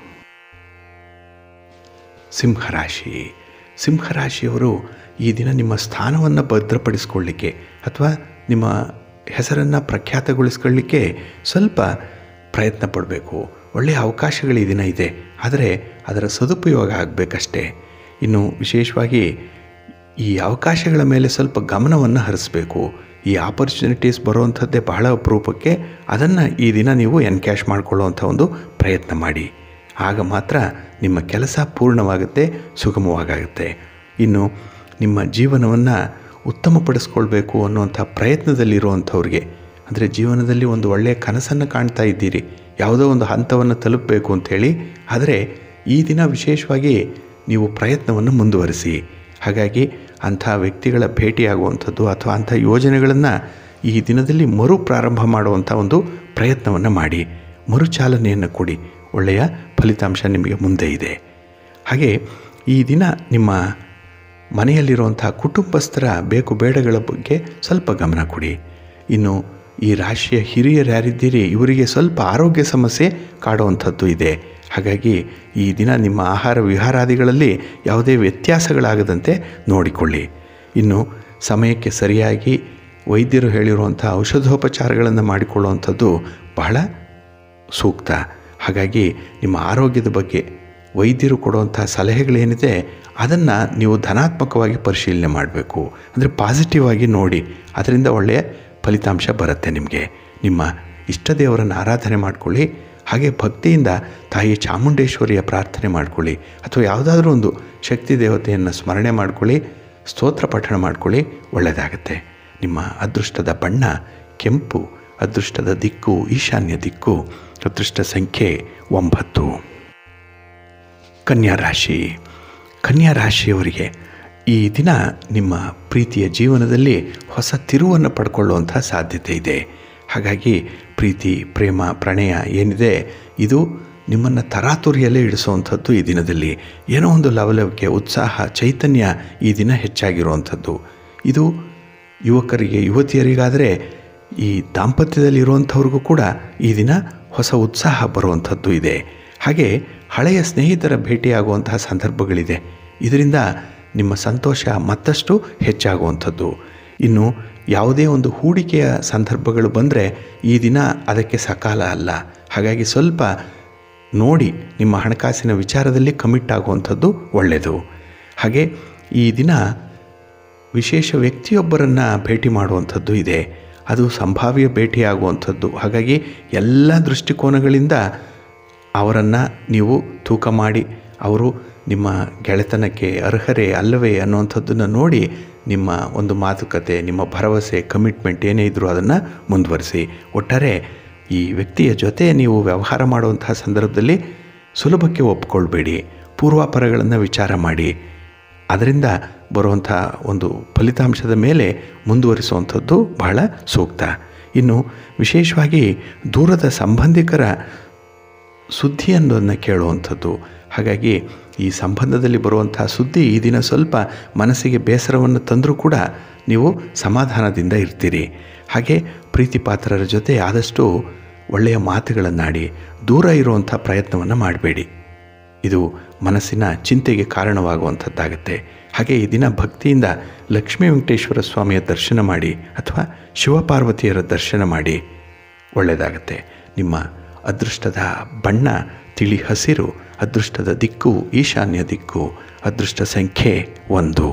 Speaker 1: ಸಿಂಹರಾಶಿ. ಸಿಂಹರಾಶಿಯವರು ಈ ದಿನ ನಿಮ್ಮ ಸ್ಥಾನವನ್ನು ಭದ್ರಪಡಿಸ್ಕೊಳ್ಳಿಕ್ಕೆ ಅಥವಾ ನಿಮ್ಮ ಹೆಸರನ್ನು ಪ್ರಖ್ಯಾತಗೊಳಿಸ್ಕೊಳ್ಳಿಕ್ಕೆ ಸ್ವಲ್ಪ ಪ್ರಯತ್ನ ಪಡಬೇಕು. ಒಳ್ಳೆಯ ಅವಕಾಶಗಳು ಈ ದಿನ ಇದೆ, ಆದರೆ ಅದರ ಸದುಪಯೋಗ ಆಗಬೇಕಷ್ಟೇ. ಇನ್ನು ವಿಶೇಷವಾಗಿ ಈ ಅವಕಾಶಗಳ ಮೇಲೆ ಸ್ವಲ್ಪ ಗಮನವನ್ನು ಹರಿಸಬೇಕು. ಈ ಆಪರ್ಚುನಿಟೀಸ್ ಬರುವಂಥದ್ದೇ ಬಹಳ ಅಪರೂಪಕ್ಕೆ. ಅದನ್ನು ಈ ದಿನ ನೀವು ಎನ್ಕ್ಯಾಶ್ ಮಾಡಿಕೊಳ್ಳುವಂಥ ಒಂದು ಪ್ರಯತ್ನ ಮಾಡಿ. ಆಗ ಮಾತ್ರ ನಿಮ್ಮ ಕೆಲಸ ಪೂರ್ಣವಾಗುತ್ತೆ, ಸುಗಮವಾಗುತ್ತೆ. ಇನ್ನು ನಿಮ್ಮ ಜೀವನವನ್ನು ಉತ್ತಮಪಡಿಸ್ಕೊಳ್ಬೇಕು ಅನ್ನುವಂಥ ಪ್ರಯತ್ನದಲ್ಲಿರುವಂಥವ್ರಿಗೆ, ಅಂದರೆ ಜೀವನದಲ್ಲಿ ಒಂದು ಒಳ್ಳೆಯ ಕನಸನ್ನು ಕಾಣ್ತಾ ಇದ್ದೀರಿ, ಯಾವುದೋ ಒಂದು ಹಂತವನ್ನು ತಲುಪಬೇಕು ಅಂಥೇಳಿ, ಆದರೆ ಈ ದಿನ ವಿಶೇಷವಾಗಿ ನೀವು ಪ್ರಯತ್ನವನ್ನು ಮುಂದುವರಿಸಿ. ಹಾಗಾಗಿ ಅಂಥ ವ್ಯಕ್ತಿಗಳ ಭೇಟಿಯಾಗುವಂಥದ್ದು ಅಥವಾ ಅಂಥ ಯೋಜನೆಗಳನ್ನು ಈ ದಿನದಲ್ಲಿ ಮರು ಪ್ರಾರಂಭ ಮಾಡುವಂಥ ಒಂದು ಪ್ರಯತ್ನವನ್ನು ಮಾಡಿ, ಮರುಚಾಲನೆಯನ್ನು ಕೊಡಿ. ಒಳ್ಳೆಯ ಫಲಿತಾಂಶ ನಿಮಗೆ ಮುಂದೆ ಇದೆ. ಹಾಗೆ ಈ ದಿನ ನಿಮ್ಮ ಮನೆಯಲ್ಲಿರುವಂಥ ಕುಟುಂಬಸ್ಥರ ಬೇಕು ಬೇಡಗಳ ಬಗ್ಗೆ ಸ್ವಲ್ಪ ಗಮನ ಕೊಡಿ. ಇನ್ನು ಈ ರಾಶಿಯ ಹಿರಿಯರು ಯಾರಿದ್ದೀರಿ ಇವರಿಗೆ ಸ್ವಲ್ಪ ಆರೋಗ್ಯ ಸಮಸ್ಯೆ ಕಾಡುವಂಥದ್ದು ಇದೆ. ಹಾಗಾಗಿ ಈ ದಿನ ನಿಮ್ಮ ಆಹಾರ ವಿಹಾರಾದಿಗಳಲ್ಲಿ ಯಾವುದೇ ವ್ಯತ್ಯಾಸಗಳಾಗದಂತೆ ನೋಡಿಕೊಳ್ಳಿ. ಇನ್ನು ಸಮಯಕ್ಕೆ ಸರಿಯಾಗಿ ವೈದ್ಯರು ಹೇಳಿರುವಂಥ ಔಷಧೋಪಚಾರಗಳನ್ನು ಮಾಡಿಕೊಳ್ಳುವಂಥದ್ದು ಬಹಳ ಸೂಕ್ತ. ಹಾಗಾಗಿ ನಿಮ್ಮ ಆರೋಗ್ಯದ ಬಗ್ಗೆ ವೈದ್ಯರು ಕೊಡುವಂಥ ಸಲಹೆಗಳೇನಿದೆ ಅದನ್ನು ನೀವು ಧನಾತ್ಮಕವಾಗಿ ಪರಿಶೀಲನೆ ಮಾಡಬೇಕು. ಅಂದರೆ ಪಾಸಿಟಿವ್ ಆಗಿ ನೋಡಿ, ಅದರಿಂದ ಒಳ್ಳೆಯ ಫಲಿತಾಂಶ ಬರುತ್ತೆ ನಿಮಗೆ. ನಿಮ್ಮ ಇಷ್ಟ ದೇವರನ್ನು ಆರಾಧನೆ ಮಾಡಿಕೊಳ್ಳಿ. ಹಾಗೆ ಭಕ್ತಿಯಿಂದ ತಾಯಿ ಚಾಮುಂಡೇಶ್ವರಿಯ ಪ್ರಾರ್ಥನೆ ಮಾಡಿಕೊಳ್ಳಿ, ಅಥವಾ ಯಾವುದಾದ್ರೂ ಒಂದು ಶಕ್ತಿ ದೇವತೆಯನ್ನು ಸ್ಮರಣೆ ಮಾಡಿಕೊಳ್ಳಿ, ಸ್ತೋತ್ರ ಪಠಣ ಮಾಡಿಕೊಳ್ಳಿ, ಒಳ್ಳೆಯದಾಗತ್ತೆ. ನಿಮ್ಮ ಅದೃಷ್ಟದ ಬಣ್ಣ ಕೆಂಪು, ಅದೃಷ್ಟದ ದಿಕ್ಕು ಈಶಾನ್ಯ ದಿಕ್ಕು, ಅದೃಷ್ಟ ಸಂಖ್ಯೆ 9. ಕನ್ಯಾ ರಾಶಿ. ಕನ್ಯಾ ರಾಶಿಯವರಿಗೆ ಈ ದಿನ ನಿಮ್ಮ ಪ್ರೀತಿಯ ಜೀವನದಲ್ಲಿ ಹೊಸ ತಿರುವನ್ನು ಪಡ್ಕೊಳ್ಳುವಂಥ ಸಾಧ್ಯತೆ ಇದೆ. ಹಾಗಾಗಿ ಪ್ರೀತಿ, ಪ್ರೇಮ, ಪ್ರಣಯ ಏನಿದೆ ಇದು ನಿಮ್ಮನ್ನು ತರಾತುರಿಯಲ್ಲೇ ಇಳಿಸುವಂಥದ್ದು. ಈ ದಿನದಲ್ಲಿ ಏನೋ ಒಂದು ಲವಲವಿಕೆ, ಉತ್ಸಾಹ, ಚೈತನ್ಯ ಈ ದಿನ ಹೆಚ್ಚಾಗಿರುವಂಥದ್ದು. ಇದು ಯುವಕರಿಗೆ, ಯುವತಿಯರಿಗಾದರೆ ಈ ದಾಂಪತ್ಯದಲ್ಲಿರುವಂಥವ್ರಿಗೂ ಕೂಡ ಈ ದಿನ ಹೊಸ ಉತ್ಸಾಹ ಬರುವಂಥದ್ದು ಇದೆ. ಹಾಗೆ ಹಳೆಯ ಸ್ನೇಹಿತರ ಭೇಟಿಯಾಗುವಂತಹ ಸಂದರ್ಭಗಳಿದೆ. ಇದರಿಂದ ನಿಮ್ಮ ಸಂತೋಷ ಮತ್ತಷ್ಟು ಹೆಚ್ಚಾಗುವಂಥದ್ದು. ಇನ್ನು ಯಾವುದೇ ಒಂದು ಹೂಡಿಕೆಯ ಸಂದರ್ಭಗಳು ಬಂದರೆ ಈ ದಿನ ಅದಕ್ಕೆ ಸಕಾಲ ಅಲ್ಲ. ಹಾಗಾಗಿ ಸ್ವಲ್ಪ ನೋಡಿ ನಿಮ್ಮ ಹಣಕಾಸಿನ ವಿಚಾರದಲ್ಲಿ ಕಮಿಟ್ ಆಗುವಂಥದ್ದು ಒಳ್ಳೆಯದು. ಹಾಗೆ ಈ ದಿನ ವಿಶೇಷ ವ್ಯಕ್ತಿಯೊಬ್ಬರನ್ನು ಭೇಟಿ ಮಾಡುವಂಥದ್ದು ಇದೆ. ಅದು ಸಂಭಾವ್ಯ ಭೇಟಿಯಾಗುವಂಥದ್ದು. ಹಾಗಾಗಿ ಎಲ್ಲ ದೃಷ್ಟಿಕೋನಗಳಿಂದ ಅವರನ್ನು ನೀವು ತೂಕ ಮಾಡಿ ಅವರು ನಿಮ್ಮ ಗೆಳೆತನಕ್ಕೆ ಅರ್ಹರೇ ಅಲ್ಲವೇ ಅನ್ನುವಂಥದ್ದನ್ನು ನೋಡಿ ನಿಮ್ಮ ಒಂದು ಮಾತುಕತೆ, ನಿಮ್ಮ ಭರವಸೆ, ಕಮಿಟ್ಮೆಂಟ್ ಏನೇ ಇದ್ದರೂ ಅದನ್ನು ಮುಂದುವರಿಸಿ. ಒಟ್ಟಾರೆ ಈ ವ್ಯಕ್ತಿಯ ಜೊತೆ ನೀವು ವ್ಯವಹಾರ ಮಾಡುವಂತಹ ಸಂದರ್ಭದಲ್ಲಿ ಸುಲಭಕ್ಕೆ ಒಪ್ಪಿಕೊಳ್ಬೇಡಿ. ಪೂರ್ವಾಪರಗಳನ್ನು ವಿಚಾರ ಮಾಡಿ ಅದರಿಂದ ಬರುವಂಥ ಒಂದು ಫಲಿತಾಂಶದ ಮೇಲೆ ಮುಂದುವರಿಸುವಂಥದ್ದು ಬಹಳ ಸೂಕ್ತ. ಇನ್ನು ವಿಶೇಷವಾಗಿ ದೂರದ ಸಂಬಂಧಿಕರ ಸುದ್ದಿಯೊಂದನ್ನು ಕೇಳುವಂಥದ್ದು. ಹಾಗಾಗಿ ಈ ಸಂಬಂಧದಲ್ಲಿ ಬರುವಂಥ ಸುದ್ದಿ ಈ ದಿನ ಸ್ವಲ್ಪ ಮನಸ್ಸಿಗೆ ಬೇಸರವನ್ನು ತಂದರೂ ಕೂಡ ನೀವು ಸಮಾಧಾನದಿಂದ ಇರ್ತೀರಿ. ಹಾಗೆ ಪ್ರೀತಿ ಪಾತ್ರರ ಜೊತೆ ಆದಷ್ಟು ಒಳ್ಳೆಯ ಮಾತುಗಳನ್ನಾಡಿ ದೂರ ಇರುವಂಥ ಪ್ರಯತ್ನವನ್ನು ಮಾಡಬೇಡಿ. ಇದು ಮನಸ್ಸಿನ ಚಿಂತೆಗೆ ಕಾರಣವಾಗುವಂಥದ್ದಾಗುತ್ತೆ. ಹಾಗೆ ಈ ದಿನ ಭಕ್ತಿಯಿಂದ ಲಕ್ಷ್ಮೀ ವೆಂಕಟೇಶ್ವರ ಸ್ವಾಮಿಯ ದರ್ಶನ ಮಾಡಿ ಅಥವಾ ಶಿವಪಾರ್ವತಿಯರ ದರ್ಶನ ಮಾಡಿ, ಒಳ್ಳೆಯದಾಗತ್ತೆ. ನಿಮ್ಮ ಅದೃಷ್ಟದ ಬಣ್ಣ ತಿಳಿ ಹಸಿರು, ಅದೃಷ್ಟದ ದಿಕ್ಕು ಈಶಾನ್ಯ ದಿಕ್ಕು, ಅದೃಷ್ಟ ಸಂಖ್ಯೆ 1.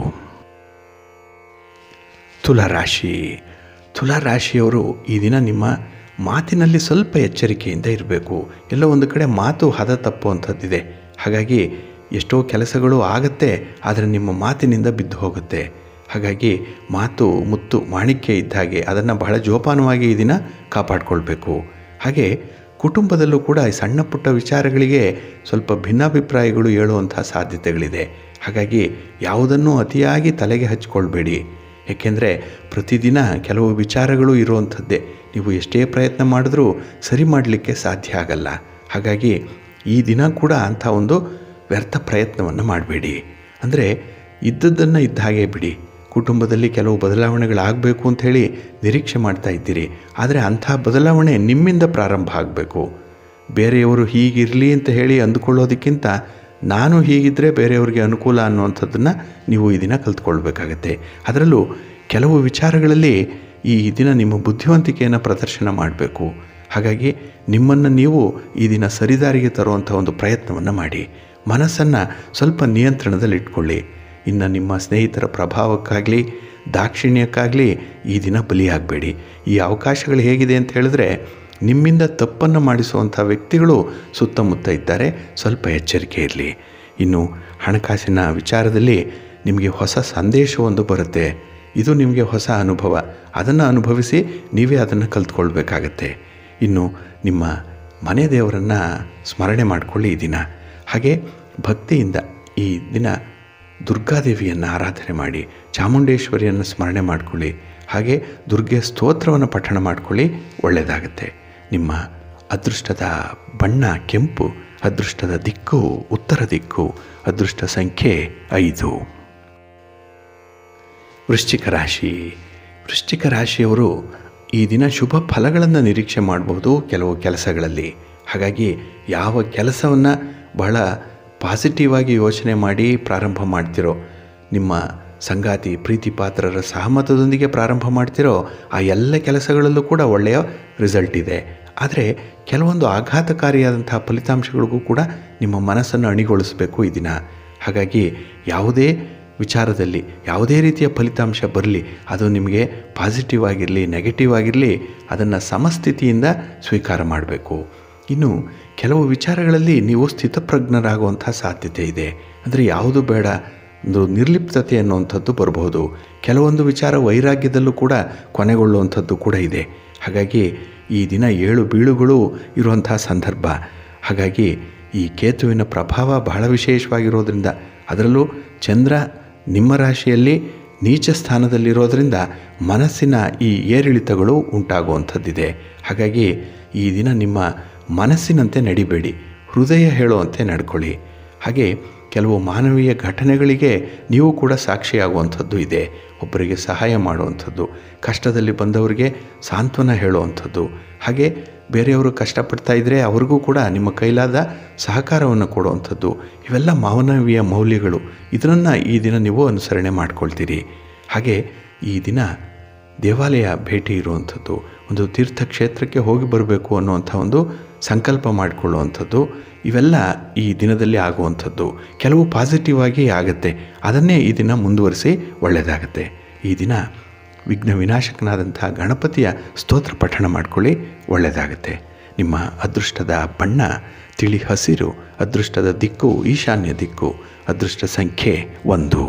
Speaker 1: ತುಲಾರಾಶಿ. ತುಲಾರಾಶಿಯವರು ಈ ದಿನ ನಿಮ್ಮ ಮಾತಿನಲ್ಲಿ ಸ್ವಲ್ಪ ಎಚ್ಚರಿಕೆಯಿಂದ ಇರಬೇಕು. ಎಲ್ಲೋ ಒಂದು ಕಡೆ ಮಾತು ಹದ ತಪ್ಪುವಂಥದ್ದಿದೆ. ಹಾಗಾಗಿ ಎಷ್ಟೋ ಕೆಲಸಗಳು ಆಗುತ್ತೆ, ಆದರೆ ನಿಮ್ಮ ಮಾತಿನಿಂದ ಬಿದ್ದು ಹೋಗುತ್ತೆ. ಹಾಗಾಗಿ ಮಾತು ಮುತ್ತು ಮಾಣಿಕ್ಯ ಇದ್ದ ಹಾಗೆ ಅದನ್ನು ಬಹಳ ಜೋಪಾನವಾಗಿ ಈ ದಿನ ಕಾಪಾಡಿಕೊಳ್ಬೇಕು. ಹಾಗೆ ಕುಟುಂಬದಲ್ಲೂ ಕೂಡ ಸಣ್ಣ ಪುಟ್ಟ ವಿಚಾರಗಳಿಗೆ ಸ್ವಲ್ಪ ಭಿನ್ನಾಭಿಪ್ರಾಯಗಳು ಹೇಳುವಂಥ ಸಾಧ್ಯತೆಗಳಿದೆ. ಹಾಗಾಗಿ ಯಾವುದನ್ನು ಅತಿಯಾಗಿ ತಲೆಗೆ ಹಚ್ಕೊಳ್ಬೇಡಿ. ಏಕೆಂದರೆ ಪ್ರತಿದಿನ ಕೆಲವು ವಿಚಾರಗಳು ಇರುವಂಥದ್ದೇ. ನೀವು ಎಷ್ಟೇ ಪ್ರಯತ್ನ ಮಾಡಿದ್ರೂ ಸರಿ ಮಾಡಲಿಕ್ಕೆ ಸಾಧ್ಯ ಆಗಲ್ಲ. ಹಾಗಾಗಿ ಈ ದಿನ ಕೂಡ ಅಂಥ ಒಂದು ವ್ಯರ್ಥ ಪ್ರಯತ್ನವನ್ನು ಮಾಡಬೇಡಿ. ಅಂದರೆ ಇದ್ದದ್ದನ್ನು ಇದ್ದ ಹಾಗೆ ಬಿಡಿ. ಕುಟುಂಬದಲ್ಲಿ ಕೆಲವು ಬದಲಾವಣೆಗಳಾಗಬೇಕು ಅಂಥೇಳಿ ನಿರೀಕ್ಷೆ ಮಾಡ್ತಾ ಇದ್ದೀರಿ, ಆದರೆ ಅಂಥ ಬದಲಾವಣೆ ನಿಮ್ಮಿಂದ ಪ್ರಾರಂಭ ಆಗಬೇಕು. ಬೇರೆಯವರು ಹೀಗಿರಲಿ ಅಂತ ಹೇಳಿ ಅಂದುಕೊಳ್ಳೋದಕ್ಕಿಂತ ನಾನು ಹೀಗಿದ್ದರೆ ಬೇರೆಯವ್ರಿಗೆ ಅನುಕೂಲ ಅನ್ನುವಂಥದ್ದನ್ನು ನೀವು ಈ ದಿನ ಕಲ್ತ್ಕೊಳ್ಬೇಕಾಗತ್ತೆ. ಅದರಲ್ಲೂ ಕೆಲವು ವಿಚಾರಗಳಲ್ಲಿ ಈ ದಿನ ನಿಮ್ಮ ಬುದ್ಧಿವಂತಿಕೆಯನ್ನು ಪ್ರದರ್ಶನ ಮಾಡಬೇಕು. ಹಾಗಾಗಿ ನಿಮ್ಮನ್ನು ನೀವು ಈ ದಿನ ಸರಿದಾರಿಗೆ ತರುವಂಥ ಒಂದು ಪ್ರಯತ್ನವನ್ನು ಮಾಡಿ. ಮನಸ್ಸನ್ನು ಸ್ವಲ್ಪ ನಿಯಂತ್ರಣದಲ್ಲಿಟ್ಕೊಳ್ಳಿ. ಇನ್ನು ನಿಮ್ಮ ಸ್ನೇಹಿತರ ಪ್ರಭಾವಕ್ಕಾಗಲಿ ದಾಕ್ಷಿಣ್ಯಕ್ಕಾಗಲಿ ಈ ದಿನ ಬಲಿಯಾಗಬೇಡಿ. ಈ ಅವಕಾಶಗಳು ಹೇಗಿದೆ ಅಂತ ಹೇಳಿದ್ರೆ ನಿಮ್ಮಿಂದ ತಪ್ಪನ್ನು ಮಾಡಿಸುವಂಥ ವ್ಯಕ್ತಿಗಳು ಸುತ್ತಮುತ್ತ ಇದ್ದಾರೆ. ಸ್ವಲ್ಪ ಎಚ್ಚರಿಕೆ ಇರಲಿ. ಇನ್ನು ಹಣಕಾಸಿನ ವಿಚಾರದಲ್ಲಿ ನಿಮಗೆ ಹೊಸ ಸಂದೇಶವೊಂದು ಬರುತ್ತೆ. ಇದು ನಿಮಗೆ ಹೊಸ ಅನುಭವ. ಅದನ್ನು ಅನುಭವಿಸಿ ನೀವೇ ಅದನ್ನು ಕಲ್ತ್ಕೊಳ್ಬೇಕಾಗತ್ತೆ. ಇನ್ನು ನಿಮ್ಮ ಮನೆ ದೇವರನ್ನು ಸ್ಮರಣೆ ಮಾಡಿಕೊಳ್ಳಿ ಈ ದಿನ. ಹಾಗೆ ಭಕ್ತಿಯಿಂದ ಈ ದಿನ ದುರ್ಗಾದೇವಿಯನ್ನು ಆರಾಧನೆ ಮಾಡಿ, ಚಾಮುಂಡೇಶ್ವರಿಯನ್ನು ಸ್ಮರಣೆ ಮಾಡಿಕೊಳ್ಳಿ. ಹಾಗೆ ದುರ್ಗೆ ಸ್ತೋತ್ರವನ್ನು ಪಠಣ ಮಾಡಿಕೊಳ್ಳಿ, ಒಳ್ಳೆಯದಾಗತ್ತೆ. ನಿಮ್ಮ ಅದೃಷ್ಟದ ಬಣ್ಣ ಕೆಂಪು, ಅದೃಷ್ಟದ ದಿಕ್ಕು ಉತ್ತರ ದಿಕ್ಕು, ಅದೃಷ್ಟ ಸಂಖ್ಯೆ 5. ವೃಶ್ಚಿಕ ರಾಶಿ. ವೃಶ್ಚಿಕ ರಾಶಿಯವರು ಈ ದಿನ ಶುಭ ಫಲಗಳನ್ನು ನಿರೀಕ್ಷೆ ಮಾಡಬಹುದು ಕೆಲವು ಕೆಲಸಗಳಲ್ಲಿ. ಹಾಗಾಗಿ ಯಾವ ಕೆಲಸವನ್ನು ಬಹಳ ಪಾಸಿಟಿವ್ ಆಗಿ ಯೋಚನೆ ಮಾಡಿ ಪ್ರಾರಂಭ ಮಾಡ್ತಿರೋ, ನಿಮ್ಮ ಸಂಗಾತಿ ಪ್ರೀತಿ ಪಾತ್ರರ ಸಹಮತದೊಂದಿಗೆ ಪ್ರಾರಂಭ ಮಾಡ್ತಿರೋ ಆ ಎಲ್ಲ ಕೆಲಸಗಳಲ್ಲೂ ಕೂಡ ಒಳ್ಳೆಯ ರಿಸಲ್ಟ್ ಇದೆ. ಆದರೆ ಕೆಲವೊಂದು ಆಘಾತಕಾರಿಯಾದಂತಹ ಫಲಿತಾಂಶಗಳಿಗೂ ಕೂಡ ನಿಮ್ಮ ಮನಸ್ಸನ್ನು ಅಣಿಗೊಳಿಸಬೇಕು ಈ ದಿನ. ಹಾಗಾಗಿ ಯಾವುದೇ ವಿಚಾರದಲ್ಲಿ ಯಾವುದೇ ರೀತಿಯ ಫಲಿತಾಂಶ ಬರಲಿ, ಅದು ನಿಮಗೆ ಪಾಸಿಟಿವ್ ಆಗಿರಲಿ ನೆಗೆಟಿವ್ ಆಗಿರಲಿ, ಅದನ್ನು ಸಮಸ್ಥಿತಿಯಿಂದ ಸ್ವೀಕಾರ ಮಾಡಬೇಕು. ಇನ್ನು ಕೆಲವು ವಿಚಾರಗಳಲ್ಲಿ ನೀವು ಸ್ಥಿತಪ್ರಜ್ಞರಾಗುವಂಥ ಸಾಧ್ಯತೆ ಇದೆ. ಅಂದರೆ ಯಾವುದು ಬೇಡ, ಒಂದು ನಿರ್ಲಿಪ್ತತೆ ಅನ್ನುವಂಥದ್ದು ಬರಬಹುದು. ಕೆಲವೊಂದು ವಿಚಾರ ವೈರಾಗ್ಯದಲ್ಲೂ ಕೂಡ ಕೊನೆಗೊಳ್ಳುವಂಥದ್ದು ಕೂಡ ಇದೆ. ಹಾಗಾಗಿ ಈ ದಿನ ಏಳು ಬೀಳುಗಳು ಇರುವಂಥ ಸಂದರ್ಭ. ಹಾಗಾಗಿ ಈ ಕೇತುವಿನ ಪ್ರಭಾವ ಬಹಳ ವಿಶೇಷವಾಗಿರೋದ್ರಿಂದ, ಅದರಲ್ಲೂ ಚಂದ್ರ ನಿಮ್ಮ ರಾಶಿಯಲ್ಲಿ ನೀಚ ಸ್ಥಾನದಲ್ಲಿರೋದರಿಂದ ಮನಸ್ಸಿನ ಈ ಏರಿಳಿತಗಳು ಉಂಟಾಗುವಂಥದ್ದಿದೆ. ಹಾಗಾಗಿ ಈ ದಿನ ನಿಮ್ಮ ಮನಸ್ಸಿನಂತೆ ನಡಿಬೇಡಿ, ಹೃದಯ ಹೇಳುವಂತೆ ನಡ್ಕೊಳ್ಳಿ. ಹಾಗೆ ಕೆಲವು ಮಾನವೀಯ ಘಟನೆಗಳಿಗೆ ನೀವು ಕೂಡ ಸಾಕ್ಷಿಯಾಗುವಂಥದ್ದು ಇದೆ. ಒಬ್ಬರಿಗೆ ಸಹಾಯ ಮಾಡುವಂಥದ್ದು, ಕಷ್ಟದಲ್ಲಿ ಬಂದವರಿಗೆ ಸಾಂತ್ವನ ಹೇಳುವಂಥದ್ದು, ಹಾಗೆ ಬೇರೆಯವರು ಕಷ್ಟಪಡ್ತಾ ಇದ್ದರೆ ಅವ್ರಿಗೂ ಕೂಡ ನಿಮ್ಮ ಕೈಲಾದ ಸಹಕಾರವನ್ನು ಕೊಡುವಂಥದ್ದು, ಇವೆಲ್ಲ ಮಾನವೀಯ ಮೌಲ್ಯಗಳು. ಇದನ್ನು ಈ ದಿನ ನೀವು ಅನುಸರಣೆ ಮಾಡ್ಕೊಳ್ತೀರಿ. ಹಾಗೆ ಈ ದಿನ ದೇವಾಲಯ ಭೇಟಿ ಇರುವಂಥದ್ದು, ಒಂದು ತೀರ್ಥಕ್ಷೇತ್ರಕ್ಕೆ ಹೋಗಿ ಬರಬೇಕು ಅನ್ನುವಂಥ ಒಂದು ಸಂಕಲ್ಪ ಮಾಡಿಕೊಳ್ಳುವಂಥದ್ದು, ಇವೆಲ್ಲ ಈ ದಿನದಲ್ಲಿ ಆಗುವಂಥದ್ದು. ಕೆಲವು ಪಾಸಿಟಿವ್ ಆಗಿ ಆಗುತ್ತೆ, ಅದನ್ನೇ ಈ ದಿನ ಮುಂದುವರಿಸಿ ಒಳ್ಳೆಯದಾಗುತ್ತೆ. ಈ ದಿನ ವಿಘ್ನ ವಿನಾಶಕನಾದಂಥ ಗಣಪತಿಯ ಸ್ತೋತ್ರ ಪಠಣ ಮಾಡಿಕೊಳ್ಳಿ, ಒಳ್ಳೆಯದಾಗುತ್ತೆ. ನಿಮ್ಮ ಅದೃಷ್ಟದ ಬಣ್ಣ ತಿಳಿ ಹಸಿರು, ಅದೃಷ್ಟದ ದಿಕ್ಕು ಈಶಾನ್ಯ ದಿಕ್ಕು, ಅದೃಷ್ಟ ಸಂಖ್ಯೆ 1.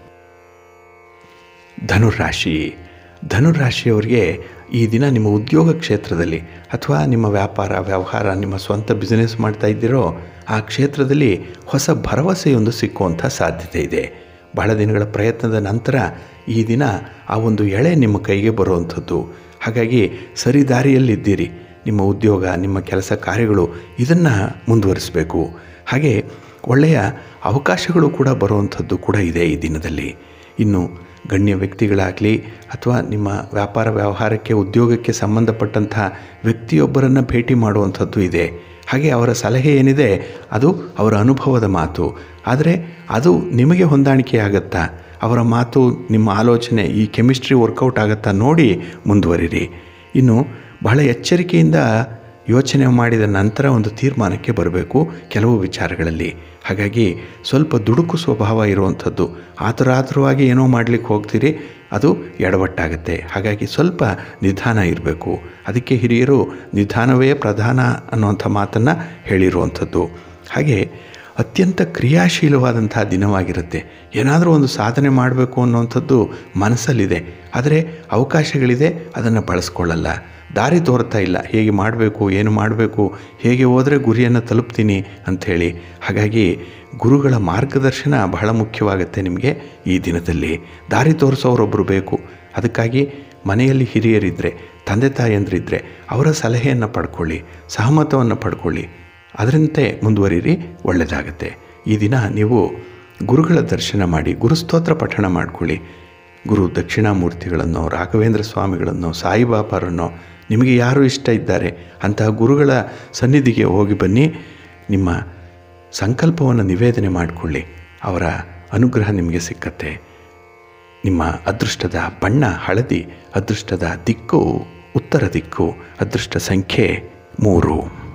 Speaker 1: ಧನುರಾಶಿ. ಧನುರಾಶಿಯವರಿಗೆ ಈ ದಿನ ನಿಮ್ಮ ಉದ್ಯೋಗ ಕ್ಷೇತ್ರದಲ್ಲಿ ಅಥವಾ ನಿಮ್ಮ ವ್ಯಾಪಾರ ವ್ಯವಹಾರ, ನಿಮ್ಮ ಸ್ವಂತ ಬಿಸ್ನೆಸ್ ಮಾಡ್ತಾ ಇದ್ದೀರೋ ಆ ಕ್ಷೇತ್ರದಲ್ಲಿ ಹೊಸ ಭರವಸೆಯೊಂದು ಸಿಕ್ಕುವಂಥ ಸಾಧ್ಯತೆ ಇದೆ. ಬಹಳ ದಿನಗಳ ಪ್ರಯತ್ನದ ನಂತರ ಈ ದಿನ ಆ ಒಂದು ಎಳೆ ನಿಮ್ಮ ಕೈಗೆ ಬರುವಂಥದ್ದು. ಹಾಗಾಗಿ ಸರಿ ದಾರಿಯಲ್ಲಿದ್ದೀರಿ. ನಿಮ್ಮ ಉದ್ಯೋಗ, ನಿಮ್ಮ ಕೆಲಸ ಕಾರ್ಯಗಳು ಇದನ್ನು ಮುಂದುವರಿಸಬೇಕು. ಹಾಗೆ ಒಳ್ಳೆಯ ಅವಕಾಶಗಳು ಕೂಡ ಬರುವಂಥದ್ದು ಕೂಡ ಇದೆ ಈ ದಿನದಲ್ಲಿ. ಇನ್ನು ಗಣ್ಯ ವ್ಯಕ್ತಿಗಳಾಗಲಿ ಅಥವಾ ನಿಮ್ಮ ವ್ಯಾಪಾರ ವ್ಯವಹಾರಕ್ಕೆ ಉದ್ಯೋಗಕ್ಕೆ ಸಂಬಂಧಪಟ್ಟಂಥ ವ್ಯಕ್ತಿಯೊಬ್ಬರನ್ನು ಭೇಟಿ ಮಾಡುವಂಥದ್ದು ಇದೆ. ಹಾಗೆ ಅವರ ಸಲಹೆ ಏನಿದೆ ಅದು ಅವರ ಅನುಭವದ ಮಾತು, ಆದರೆ ಅದು ನಿಮಗೆ ಹೊಂದಾಣಿಕೆ ಆಗುತ್ತಾ, ಅವರ ಮಾತು ನಿಮ್ಮ ಆಲೋಚನೆ ಈ ಕೆಮಿಸ್ಟ್ರಿ ವರ್ಕೌಟ್ ಆಗುತ್ತಾ ನೋಡಿ ಮುಂದುವರಿರಿ. ಇನ್ನು ಬಹಳ ಎಚ್ಚರಿಕೆಯಿಂದ ಯೋಚನೆ ಮಾಡಿದ ನಂತರ ಒಂದು ತೀರ್ಮಾನಕ್ಕೆ ಬರಬೇಕು ಕೆಲವು ವಿಚಾರಗಳಲ್ಲಿ. ಹಾಗಾಗಿ ಸ್ವಲ್ಪ ದುಡುಕು ಸ್ವಭಾವ ಇರುವಂಥದ್ದು, ಆತುರಾತುರವಾಗಿ ಏನೋ ಮಾಡಲಿಕ್ಕೆ ಹೋಗ್ತೀರಿ, ಅದು ಎಡವಟ್ಟಾಗುತ್ತೆ. ಹಾಗಾಗಿ ಸ್ವಲ್ಪ ನಿಧಾನ ಇರಬೇಕು. ಅದಕ್ಕೆ ಹಿರಿಯರು ನಿಧಾನವೇ ಪ್ರಧಾನ ಅನ್ನುವಂಥ ಮಾತನ್ನು ಹೇಳಿರುವಂಥದ್ದು. ಹಾಗೆ ಅತ್ಯಂತ ಕ್ರಿಯಾಶೀಲವಾದಂಥ ದಿನವಾಗಿರುತ್ತೆ. ಏನಾದರೂ ಒಂದು ಸಾಧನೆ ಮಾಡಬೇಕು ಅನ್ನುವಂಥದ್ದು ಮನಸ್ಸಲ್ಲಿದೆ, ಆದರೆ ಅವಕಾಶಗಳಿದೆ, ಅದನ್ನು ಬಳಸ್ಕೊಳ್ಳಲ್ಲ. ದಾರಿ ತೋರ್ತಾ ಇಲ್ಲ, ಹೇಗೆ ಮಾಡಬೇಕು, ಏನು ಮಾಡಬೇಕು, ಹೇಗೆ ಹೋದರೆ ಗುರಿಯನ್ನು ತಲುಪ್ತೀನಿ ಅಂಥೇಳಿ. ಹಾಗಾಗಿ ಗುರುಗಳ ಮಾರ್ಗದರ್ಶನ ಬಹಳ ಮುಖ್ಯವಾಗುತ್ತೆ ನಿಮಗೆ ಈ ದಿನದಲ್ಲಿ. ದಾರಿ ತೋರಿಸೋರೊಬ್ಬರು ಬೇಕು. ಅದಕ್ಕಾಗಿ ಮನೆಯಲ್ಲಿ ಹಿರಿಯರಿದ್ದರೆ, ತಂದೆ ತಾಯಿಯಂದ್ರಿದ್ದರೆ ಅವರ ಸಲಹೆಯನ್ನು ಪಡ್ಕೊಳ್ಳಿ, ಸಹಮತವನ್ನು ಪಡ್ಕೊಳ್ಳಿ, ಅದರಂತೆ ಮುಂದುವರಿರಿ, ಒಳ್ಳೆಯದಾಗುತ್ತೆ. ಈ ದಿನ ನೀವು ಗುರುಗಳ ದರ್ಶನ ಮಾಡಿ ಗುರುಸ್ತೋತ್ರ ಪಠಣ ಮಾಡಿಕೊಳ್ಳಿ. ಗುರು ದಕ್ಷಿಣಾಮೂರ್ತಿಗಳನ್ನು, ರಾಘವೇಂದ್ರ ಸ್ವಾಮಿಗಳನ್ನು, ಸಾಯಿಬಾಬಾರನ್ನು, ನಿಮಗೆ ಯಾರು ಇಷ್ಟ ಇದ್ದಾರೆ ಅಂತಹ ಗುರುಗಳ ಸನ್ನಿಧಿಗೆ ಹೋಗಿ ಬನ್ನಿ. ನಿಮ್ಮ ಸಂಕಲ್ಪವನ್ನು ನಿವೇದನೆ ಮಾಡಿಕೊಳ್ಳಿ, ಅವರ ಅನುಗ್ರಹ ನಿಮಗೆ ಸಿಕ್ಕತ್ತೆ. ನಿಮ್ಮ ಅದೃಷ್ಟದ ಬಣ್ಣ ಹಳದಿ, ಅದೃಷ್ಟದ ದಿಕ್ಕು ಉತ್ತರ ದಿಕ್ಕು, ಅದೃಷ್ಟ ಸಂಖ್ಯೆ 3.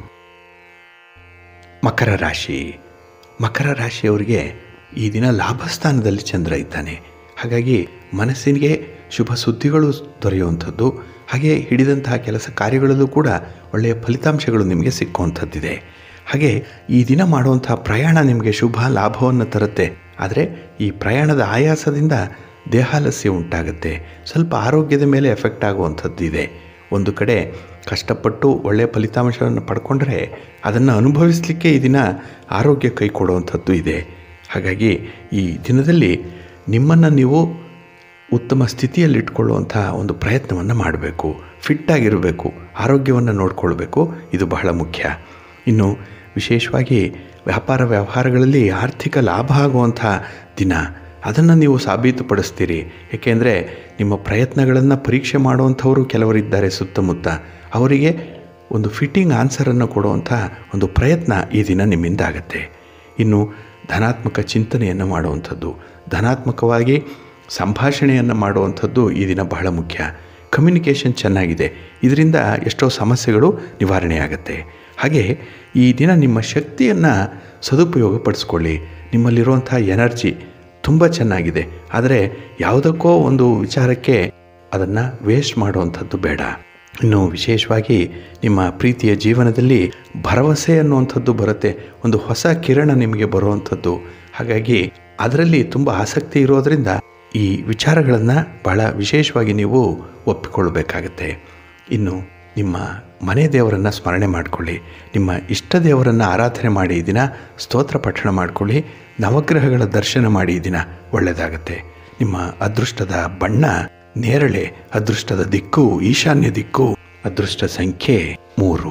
Speaker 1: ಮಕರ ರಾಶಿ. ಮಕರ ರಾಶಿಯವರಿಗೆ ಈ ದಿನ ಲಾಭಸ್ಥಾನದಲ್ಲಿ ಚಂದ್ರ ಇದ್ದಾನೆ. ಹಾಗಾಗಿ ಮನಸ್ಸಿಗೆ ಶುಭ ಸುದ್ದಿಗಳು ದೊರೆಯುವಂಥದ್ದು, ಹಾಗೆ ಹಿಡಿದಂತಹ ಕೆಲಸ ಕಾರ್ಯಗಳಲ್ಲೂ ಕೂಡ ಒಳ್ಳೆಯ ಫಲಿತಾಂಶಗಳು ನಿಮಗೆ ಸಿಕ್ಕುವಂಥದ್ದಿದೆ. ಹಾಗೆ ಈ ದಿನ ಮಾಡುವಂಥ ಪ್ರಯಾಣ ನಿಮಗೆ ಶುಭ ಲಾಭವನ್ನು ತರುತ್ತೆ. ಆದರೆ ಈ ಪ್ರಯಾಣದ ಆಯಾಸದಿಂದ ದೇಹಾಲಸ್ಯ ಉಂಟಾಗುತ್ತೆ, ಸ್ವಲ್ಪ ಆರೋಗ್ಯದ ಮೇಲೆ ಎಫೆಕ್ಟ್ ಆಗುವಂಥದ್ದು ಇದೆ. ಒಂದು ಕಡೆ ಕಷ್ಟಪಟ್ಟು ಒಳ್ಳೆಯ ಫಲಿತಾಂಶವನ್ನು ಪಡ್ಕೊಂಡ್ರೆ ಅದನ್ನು ಅನುಭವಿಸಲಿಕ್ಕೆ ಈ ದಿನ ಆರೋಗ್ಯ ಕೈ ಕೊಡುವಂಥದ್ದು ಇದೆ. ಹಾಗಾಗಿ ಈ ದಿನದಲ್ಲಿ ನಿಮ್ಮನ್ನು ನೀವು ಉತ್ತಮ ಸ್ಥಿತಿಯಲ್ಲಿಟ್ಕೊಳ್ಳುವಂಥ ಒಂದು ಪ್ರಯತ್ನವನ್ನು ಮಾಡಬೇಕು. ಫಿಟ್ಟಾಗಿರಬೇಕು, ಆರೋಗ್ಯವನ್ನು ನೋಡಿಕೊಳ್ಬೇಕು, ಇದು ಬಹಳ ಮುಖ್ಯ. ಇನ್ನು ವಿಶೇಷವಾಗಿ ವ್ಯಾಪಾರ ವ್ಯವಹಾರಗಳಲ್ಲಿ ಆರ್ಥಿಕ ಲಾಭ ಆಗುವಂಥ ದಿನ, ಅದನ್ನು ನೀವು ಸಾಬೀತುಪಡಿಸ್ತೀರಿ. ಏಕೆಂದರೆ ನಿಮ್ಮ ಪ್ರಯತ್ನಗಳನ್ನು ಪರೀಕ್ಷೆ ಮಾಡುವಂಥವರು ಕೆಲವರಿದ್ದಾರೆ ಸುತ್ತಮುತ್ತ, ಅವರಿಗೆ ಒಂದು ಫಿಟ್ಟಿಂಗ್ ಆನ್ಸರನ್ನು ಕೊಡುವಂಥ ಒಂದು ಪ್ರಯತ್ನ ಈ ದಿನ ನಿಮ್ಮಿಂದ ಆಗುತ್ತೆ. ಇನ್ನು ಧನಾತ್ಮಕ ಚಿಂತನೆಯನ್ನು ಮಾಡುವಂಥದ್ದು, ಧನಾತ್ಮಕವಾಗಿ ಸಂಭಾಷಣೆಯನ್ನು ಮಾಡುವಂಥದ್ದು ಈ ದಿನ ಬಹಳ ಮುಖ್ಯ. ಕಮ್ಯುನಿಕೇಷನ್ ಚೆನ್ನಾಗಿದೆ, ಇದರಿಂದ ಎಷ್ಟೋ ಸಮಸ್ಯೆಗಳು ನಿವಾರಣೆಯಾಗುತ್ತೆ. ಹಾಗೆ ಈ ದಿನ ನಿಮ್ಮ ಶಕ್ತಿಯನ್ನು ಸದುಪಯೋಗಪಡಿಸ್ಕೊಳ್ಳಿ. ನಿಮ್ಮಲ್ಲಿರುವಂಥ ಎನರ್ಜಿ ತುಂಬ ಚೆನ್ನಾಗಿದೆ, ಆದರೆ ಯಾವುದಕ್ಕೋ ಒಂದು ವಿಚಾರಕ್ಕೆ ಅದನ್ನು ವೇಸ್ಟ್ ಮಾಡುವಂಥದ್ದು ಬೇಡ. ಇನ್ನು ವಿಶೇಷವಾಗಿ ನಿಮ್ಮ ಪ್ರೀತಿಯ ಜೀವನದಲ್ಲಿ ಭರವಸೆ ಅನ್ನುವಂಥದ್ದು ಬರುತ್ತೆ, ಒಂದು ಹೊಸ ಕಿರಣ ನಿಮಗೆ ಬರುವಂಥದ್ದು. ಹಾಗಾಗಿ ಅದರಲ್ಲಿ ತುಂಬ ಆಸಕ್ತಿ ಇರೋದರಿಂದ ಈ ವಿಚಾರಗಳನ್ನು ಬಹಳ ವಿಶೇಷವಾಗಿ ನೀವು ಒಪ್ಪಿಕೊಳ್ಳಬೇಕಾಗತ್ತೆ. ಇನ್ನು ನಿಮ್ಮ ಮನೆ ದೇವರನ್ನು ಸ್ಮರಣೆ ಮಾಡಿಕೊಳ್ಳಿ, ನಿಮ್ಮ ಇಷ್ಟ ದೇವರನ್ನು ಆರಾಧನೆ ಮಾಡಿ ಈ ದಿನ ಸ್ತೋತ್ರ ಪಠಣ ಮಾಡಿಕೊಳ್ಳಿ, ನವಗ್ರಹಗಳ ದರ್ಶನ ಮಾಡಿ ಈ ದಿನ ಒಳ್ಳೆಯದಾಗತ್ತೆ. ನಿಮ್ಮ ಅದೃಷ್ಟದ ಬಣ್ಣ ನೇರಳೆ, ಅದೃಷ್ಟದ ದಿಕ್ಕು ಈಶಾನ್ಯ ದಿಕ್ಕು, ಅದೃಷ್ಟ ಸಂಖ್ಯೆ 3.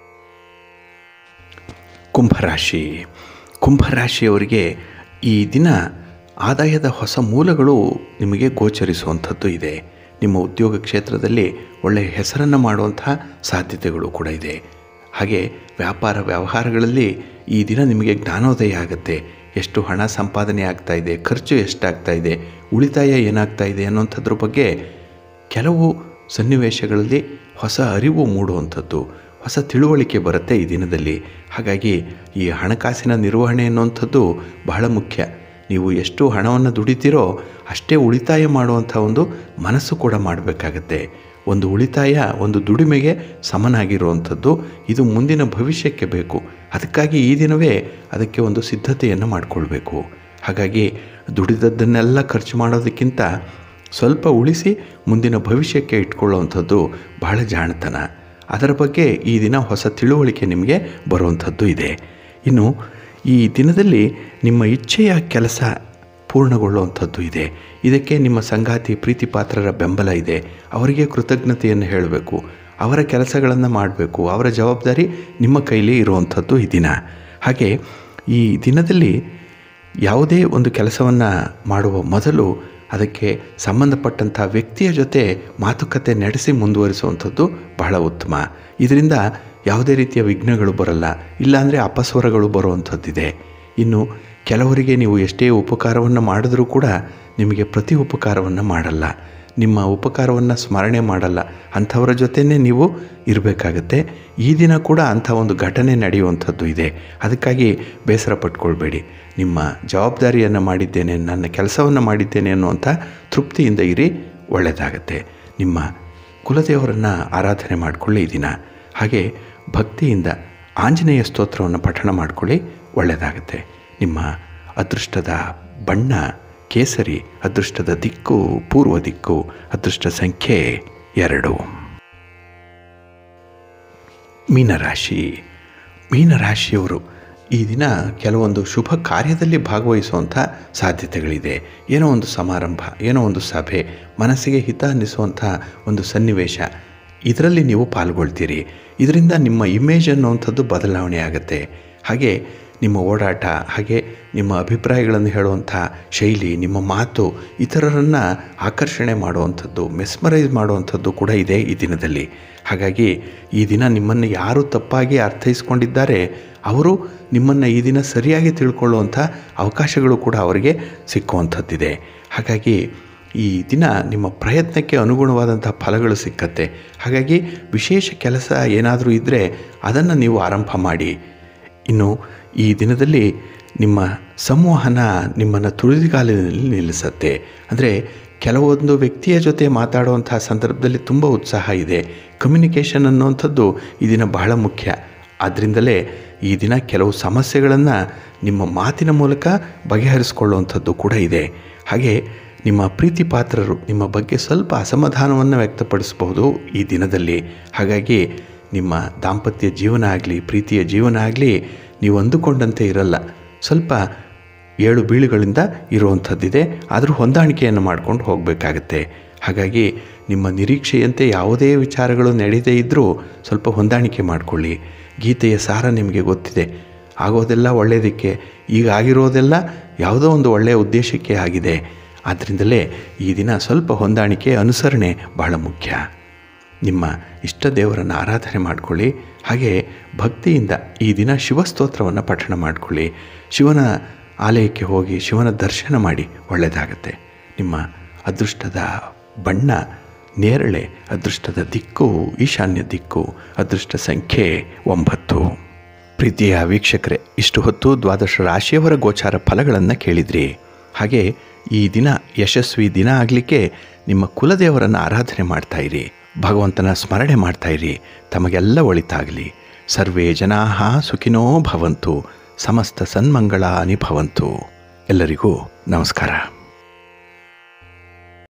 Speaker 1: ಕುಂಭರಾಶಿ. ಕುಂಭರಾಶಿಯವರಿಗೆ ಈ ದಿನ ಆದಾಯದ ಹೊಸ ಮೂಲಗಳು ನಿಮಗೆ ಗೋಚರಿಸುವಂಥದ್ದು ಇದೆ. ನಿಮ್ಮ ಉದ್ಯೋಗ ಕ್ಷೇತ್ರದಲ್ಲಿ ಒಳ್ಳೆಯ ಹೆಸರನ್ನು ಮಾಡುವಂತಹ ಸಾಧ್ಯತೆಗಳು ಕೂಡ ಇದೆ. ಹಾಗೆ ವ್ಯಾಪಾರ ವ್ಯವಹಾರಗಳಲ್ಲಿ ಈ ದಿನ ನಿಮಗೆ ಜ್ಞಾನೋದಯ ಆಗುತ್ತೆ. ಎಷ್ಟು ಹಣ ಸಂಪಾದನೆ ಆಗ್ತಾ ಇದೆ, ಖರ್ಚು ಎಷ್ಟಾಗ್ತಾ ಇದೆ, ಉಳಿತಾಯ ಏನಾಗ್ತಾ ಇದೆ ಅನ್ನೋಂಥದ್ರ ಬಗ್ಗೆ ಕೆಲವು ಸನ್ನಿವೇಶಗಳಲ್ಲಿ ಹೊಸ ಅರಿವು ಮೂಡುವಂಥದ್ದು, ಹೊಸ ತಿಳುವಳಿಕೆ ಬರುತ್ತೆ ಈ ದಿನದಲ್ಲಿ. ಹಾಗಾಗಿ ಈ ಹಣಕಾಸಿನ ನಿರ್ವಹಣೆ ಅನ್ನುವಂಥದ್ದು ಬಹಳ ಮುಖ್ಯ. ನೀವು ಎಷ್ಟು ಹಣವನ್ನು ದುಡಿತೀರೋ ಅಷ್ಟೇ ಉಳಿತಾಯ ಮಾಡುವಂಥ ಒಂದು ಮನಸ್ಸು ಕೂಡ ಮಾಡಬೇಕಾಗತ್ತೆ. ಒಂದು ಉಳಿತಾಯ ಒಂದು ದುಡಿಮೆಗೆ ಸಮನಾಗಿರುವಂಥದ್ದು. ಇದು ಮುಂದಿನ ಭವಿಷ್ಯಕ್ಕೆ ಬೇಕು. ಅದಕ್ಕಾಗಿ ಈ ದಿನವೇ ಅದಕ್ಕೆ ಒಂದು ಸಿದ್ಧತೆಯನ್ನು ಮಾಡಿಕೊಳ್ಬೇಕು. ಹಾಗಾಗಿ ದುಡಿದದ್ದನ್ನೆಲ್ಲ ಖರ್ಚು ಮಾಡೋದಕ್ಕಿಂತ ಸ್ವಲ್ಪ ಉಳಿಸಿ ಮುಂದಿನ ಭವಿಷ್ಯಕ್ಕೆ ಇಟ್ಕೊಳ್ಳುವಂಥದ್ದು ಬಹಳ ಜಾಣತನ. ಅದರ ಬಗ್ಗೆ ಈ ದಿನ ಹೊಸ ತಿಳುವಳಿಕೆ ನಿಮಗೆ ಬರುವಂಥದ್ದು ಇದೆ. ಇನ್ನು ಈ ದಿನದಲ್ಲಿ ನಿಮ್ಮ ಇಚ್ಛೆಯ ಕೆಲಸ ಪೂರ್ಣಗೊಳ್ಳುವಂಥದ್ದು ಇದೆ. ಇದಕ್ಕೆ ನಿಮ್ಮ ಸಂಗಾತಿ ಪ್ರೀತಿ ಪಾತ್ರರ ಬೆಂಬಲ ಇದೆ. ಅವರಿಗೆ ಕೃತಜ್ಞತೆಯನ್ನು ಹೇಳಬೇಕು, ಅವರ ಕೆಲಸಗಳನ್ನು ಮಾಡಬೇಕು, ಅವರ ಜವಾಬ್ದಾರಿ ನಿಮ್ಮ ಕೈಲಿ ಇರುವಂಥದ್ದು ಈ ದಿನ. ಹಾಗೆ ಈ ದಿನದಲ್ಲಿ ಯಾವುದೇ ಒಂದು ಕೆಲಸವನ್ನು ಮಾಡುವ ಮೊದಲು ಅದಕ್ಕೆ ಸಂಬಂಧಪಟ್ಟಂಥ ವ್ಯಕ್ತಿಯ ಜೊತೆ ಮಾತುಕತೆ ನಡೆಸಿ ಮುಂದುವರಿಸುವಂಥದ್ದು ಬಹಳ ಉತ್ತಮ. ಇದರಿಂದ ಯಾವುದೇ ರೀತಿಯ ವಿಘ್ನಗಳು ಬರಲ್ಲ, ಇಲ್ಲಾಂದರೆ ಅಪಸ್ವರಗಳು ಬರುವಂಥದ್ದಿದೆ. ಇನ್ನು ಕೆಲವರಿಗೆ ನೀವು ಎಷ್ಟೇ ಉಪಕಾರವನ್ನು ಮಾಡಿದ್ರೂ ಕೂಡ ನಿಮಗೆ ಪ್ರತಿ ಉಪಕಾರವನ್ನು ಮಾಡಲ್ಲ, ನಿಮ್ಮ ಉಪಕಾರವನ್ನು ಸ್ಮರಣೆ ಮಾಡಲ್ಲ. ಅಂಥವರ ಜೊತೆಯೇ ನೀವು ಇರಬೇಕಾಗತ್ತೆ. ಈ ದಿನ ಕೂಡ ಅಂಥ ಒಂದು ಘಟನೆ ನಡೆಯುವಂಥದ್ದು ಇದೆ. ಅದಕ್ಕಾಗಿ ಬೇಸರ ಪಟ್ಕೊಳ್ಬೇಡಿ. ನಿಮ್ಮ ಜವಾಬ್ದಾರಿಯನ್ನು ಮಾಡಿದ್ದೇನೆ, ನನ್ನ ಕೆಲಸವನ್ನು ಮಾಡಿದ್ದೇನೆ ಅನ್ನುವಂಥ ತೃಪ್ತಿಯಿಂದ ಇರಿ, ಒಳ್ಳೆಯದಾಗತ್ತೆ. ನಿಮ್ಮ ಕುಲದೇವರನ್ನು ಆರಾಧನೆ ಮಾಡಿಕೊಳ್ಳಿ ಈ ದಿನ. ಹಾಗೆ ಭಕ್ತಿಯಿಂದ ಆಂಜನೇಯ ಸ್ತೋತ್ರವನ್ನು ಪಠಣ ಮಾಡಿಕೊಳ್ಳಿ, ಒಳ್ಳೆಯದಾಗತ್ತೆ. ನಿಮ್ಮ ಅದೃಷ್ಟದ ಬಣ್ಣ ಕೇಸರಿ, ಅದೃಷ್ಟದ ದಿಕ್ಕು ಪೂರ್ವ ದಿಕ್ಕು, ಅದೃಷ್ಟ ಸಂಖ್ಯೆ 2. ಮೀನರಾಶಿ. ಮೀನರಾಶಿಯವರು ಈ ದಿನ ಕೆಲವೊಂದು ಶುಭ ಕಾರ್ಯದಲ್ಲಿ ಭಾಗವಹಿಸುವಂಥ ಸಾಧ್ಯತೆಗಳಿದೆ. ಏನೋ ಒಂದು ಸಮಾರಂಭ, ಏನೋ ಒಂದು ಸಭೆ, ಮನಸ್ಸಿಗೆ ಹಿತ ಅನ್ನಿಸುವಂಥ ಒಂದು ಸನ್ನಿವೇಶ, ಇದರಲ್ಲಿ ನೀವು ಪಾಲ್ಗೊಳ್ತೀರಿ. ಇದರಿಂದ ನಿಮ್ಮ ಇಮೇಜ್ ಅನ್ನುವಂಥದ್ದು ಬದಲಾವಣೆ ಆಗುತ್ತೆ. ಹಾಗೆ ನಿಮ್ಮ ಓಡಾಟ, ಹಾಗೆ ನಿಮ್ಮ ಅಭಿಪ್ರಾಯಗಳನ್ನು ಹೇಳುವಂಥ ಶೈಲಿ, ನಿಮ್ಮ ಮಾತು ಇತರರನ್ನು ಆಕರ್ಷಣೆ ಮಾಡುವಂಥದ್ದು, ಮೆಸ್ಮರೈಸ್ ಮಾಡುವಂಥದ್ದು ಕೂಡ ಇದೆ ಈ ದಿನದಲ್ಲಿ. ಹಾಗಾಗಿ ಈ ದಿನ ನಿಮ್ಮನ್ನು ಯಾರು ತಪ್ಪಾಗಿ ಅರ್ಥೈಸ್ಕೊಂಡಿದ್ದಾರೆ ಅವರು ನಿಮ್ಮನ್ನು ಈ ದಿನ ಸರಿಯಾಗಿ ತಿಳ್ಕೊಳ್ಳುವಂಥ ಅವಕಾಶಗಳು ಕೂಡ ಅವರಿಗೆ ಸಿಕ್ಕುವಂಥದ್ದಿದೆ. ಹಾಗಾಗಿ ಈ ದಿನ ನಿಮ್ಮ ಪ್ರಯತ್ನಕ್ಕೆ ಅನುಗುಣವಾದಂಥ ಫಲಗಳು ಸಿಕ್ಕತ್ತೆ. ಹಾಗಾಗಿ ವಿಶೇಷ ಕೆಲಸ ಏನಾದರೂ ಇದ್ದರೆ ಅದನ್ನು ನೀವು ಆರಂಭ ಮಾಡಿ. ಇನ್ನು ಈ ದಿನದಲ್ಲಿ ನಿಮ್ಮ ಸಂವಹನ ನಿಮ್ಮನ್ನು ತುಳಿಗಾಲಿನಲ್ಲಿ ನಿಲ್ಲಿಸುತ್ತೆ. ಅಂದರೆ ಕೆಲವೊಂದು ವ್ಯಕ್ತಿಯ ಜೊತೆ ಮಾತಾಡುವಂಥ ಸಂದರ್ಭದಲ್ಲಿ ತುಂಬ ಉತ್ಸಾಹ ಇದೆ. ಕಮ್ಯುನಿಕೇಷನ್ ಅನ್ನುವಂಥದ್ದು ಈ ದಿನ ಬಹಳ ಮುಖ್ಯ. ಆದ್ದರಿಂದಲೇ ಈ ದಿನ ಕೆಲವು ಸಮಸ್ಯೆಗಳನ್ನು ನಿಮ್ಮ ಮಾತಿನ ಮೂಲಕ ಬಗೆಹರಿಸಿಕೊಳ್ಳುವಂಥದ್ದು ಕೂಡ ಇದೆ. ಹಾಗೆ ನಿಮ್ಮ ಪ್ರೀತಿ ಪಾತ್ರರು ನಿಮ್ಮ ಬಗ್ಗೆ ಸ್ವಲ್ಪ ಅಸಮಾಧಾನವನ್ನು ವ್ಯಕ್ತಪಡಿಸಬಹುದು ಈ ದಿನದಲ್ಲಿ. ಹಾಗಾಗಿ ನಿಮ್ಮ ದಾಂಪತ್ಯ ಜೀವನ ಆಗಲಿ, ಪ್ರೀತಿಯ ಜೀವನ ಆಗಲಿ ನೀವು ಅಂದುಕೊಂಡಂತೆ ಇರಲ್ಲ, ಸ್ವಲ್ಪ ಏಳು ಬೀಳುಗಳಿಂದ ಇರುವಂಥದ್ದಿದೆ. ಆದರೂ ಹೊಂದಾಣಿಕೆಯನ್ನು ಮಾಡ್ಕೊಂಡು ಹೋಗಬೇಕಾಗತ್ತೆ. ಹಾಗಾಗಿ ನಿಮ್ಮ ನಿರೀಕ್ಷೆಯಂತೆ ಯಾವುದೇ ವಿಚಾರಗಳು ನಡೆಯದೇ ಇದ್ದರೂ ಸ್ವಲ್ಪ ಹೊಂದಾಣಿಕೆ ಮಾಡಿಕೊಳ್ಳಿ. ಗೀತೆಯ ಸಾರ ನಿಮಗೆ ಗೊತ್ತಿದೆ, ಆಗೋದೆಲ್ಲ ಒಳ್ಳೆಯದಕ್ಕೆ, ಈಗ ಆಗಿರೋದೆಲ್ಲ ಯಾವುದೋ ಒಂದು ಒಳ್ಳೆಯ ಉದ್ದೇಶಕ್ಕೆ ಆಗಿದೆ. ಆದ್ದರಿಂದಲೇ ಈ ದಿನ ಸ್ವಲ್ಪ ಹೊಂದಾಣಿಕೆ, ಅನುಸರಣೆ ಬಹಳ ಮುಖ್ಯ. ನಿಮ್ಮ ಇಷ್ಟ ದೇವರನ್ನು ಆರಾಧನೆ ಮಾಡಿಕೊಳ್ಳಿ. ಹಾಗೆ ಭಕ್ತಿಯಿಂದ ಈ ದಿನ ಶಿವಸ್ತೋತ್ರವನ್ನು ಪಠಣ ಮಾಡಿಕೊಳ್ಳಿ. ಶಿವನ ಆಲಯಕ್ಕೆ ಹೋಗಿ ಶಿವನ ದರ್ಶನ ಮಾಡಿ, ಒಳ್ಳೆಯದಾಗತ್ತೆ. ನಿಮ್ಮ ಅದೃಷ್ಟದ ಬಣ್ಣ ನೇರಳೆ, ಅದೃಷ್ಟದ ದಿಕ್ಕು ಈಶಾನ್ಯ ದಿಕ್ಕು, ಅದೃಷ್ಟ ಸಂಖ್ಯೆ 9. ಪ್ರೀತಿಯ ವೀಕ್ಷಕರೇ, ಇಷ್ಟು ಹೊತ್ತು ದ್ವಾದಶ ರಾಶಿಯವರ ಗೋಚಾರ ಫಲಗಳನ್ನು ಕೇಳಿದ್ರಿ. ಹಾಗೆ ಈ ದಿನ ಯಶಸ್ವಿ ದಿನ ಆಗಲಿಕ್ಕೆ ನಿಮ್ಮ ಕುಲದೇವರನ್ನು ಆರಾಧನೆ ಮಾಡ್ತಾಯಿರಿ, ಭಗವಂತನ ಸ್ಮರಣೆ ಮಾಡ್ತಾಯಿರಿ. ತಮಗೆಲ್ಲ ಒಳಿತಾಗಲಿ. ಸರ್ವೇ ಜನಾಃ ಸುಖಿನೋ ಭವಂತು, ಸಮಸ್ತ ಸನ್ಮಂಗಳಾನಿ ಭವಂತು. ಎಲ್ಲರಿಗೂ ನಮಸ್ಕಾರ.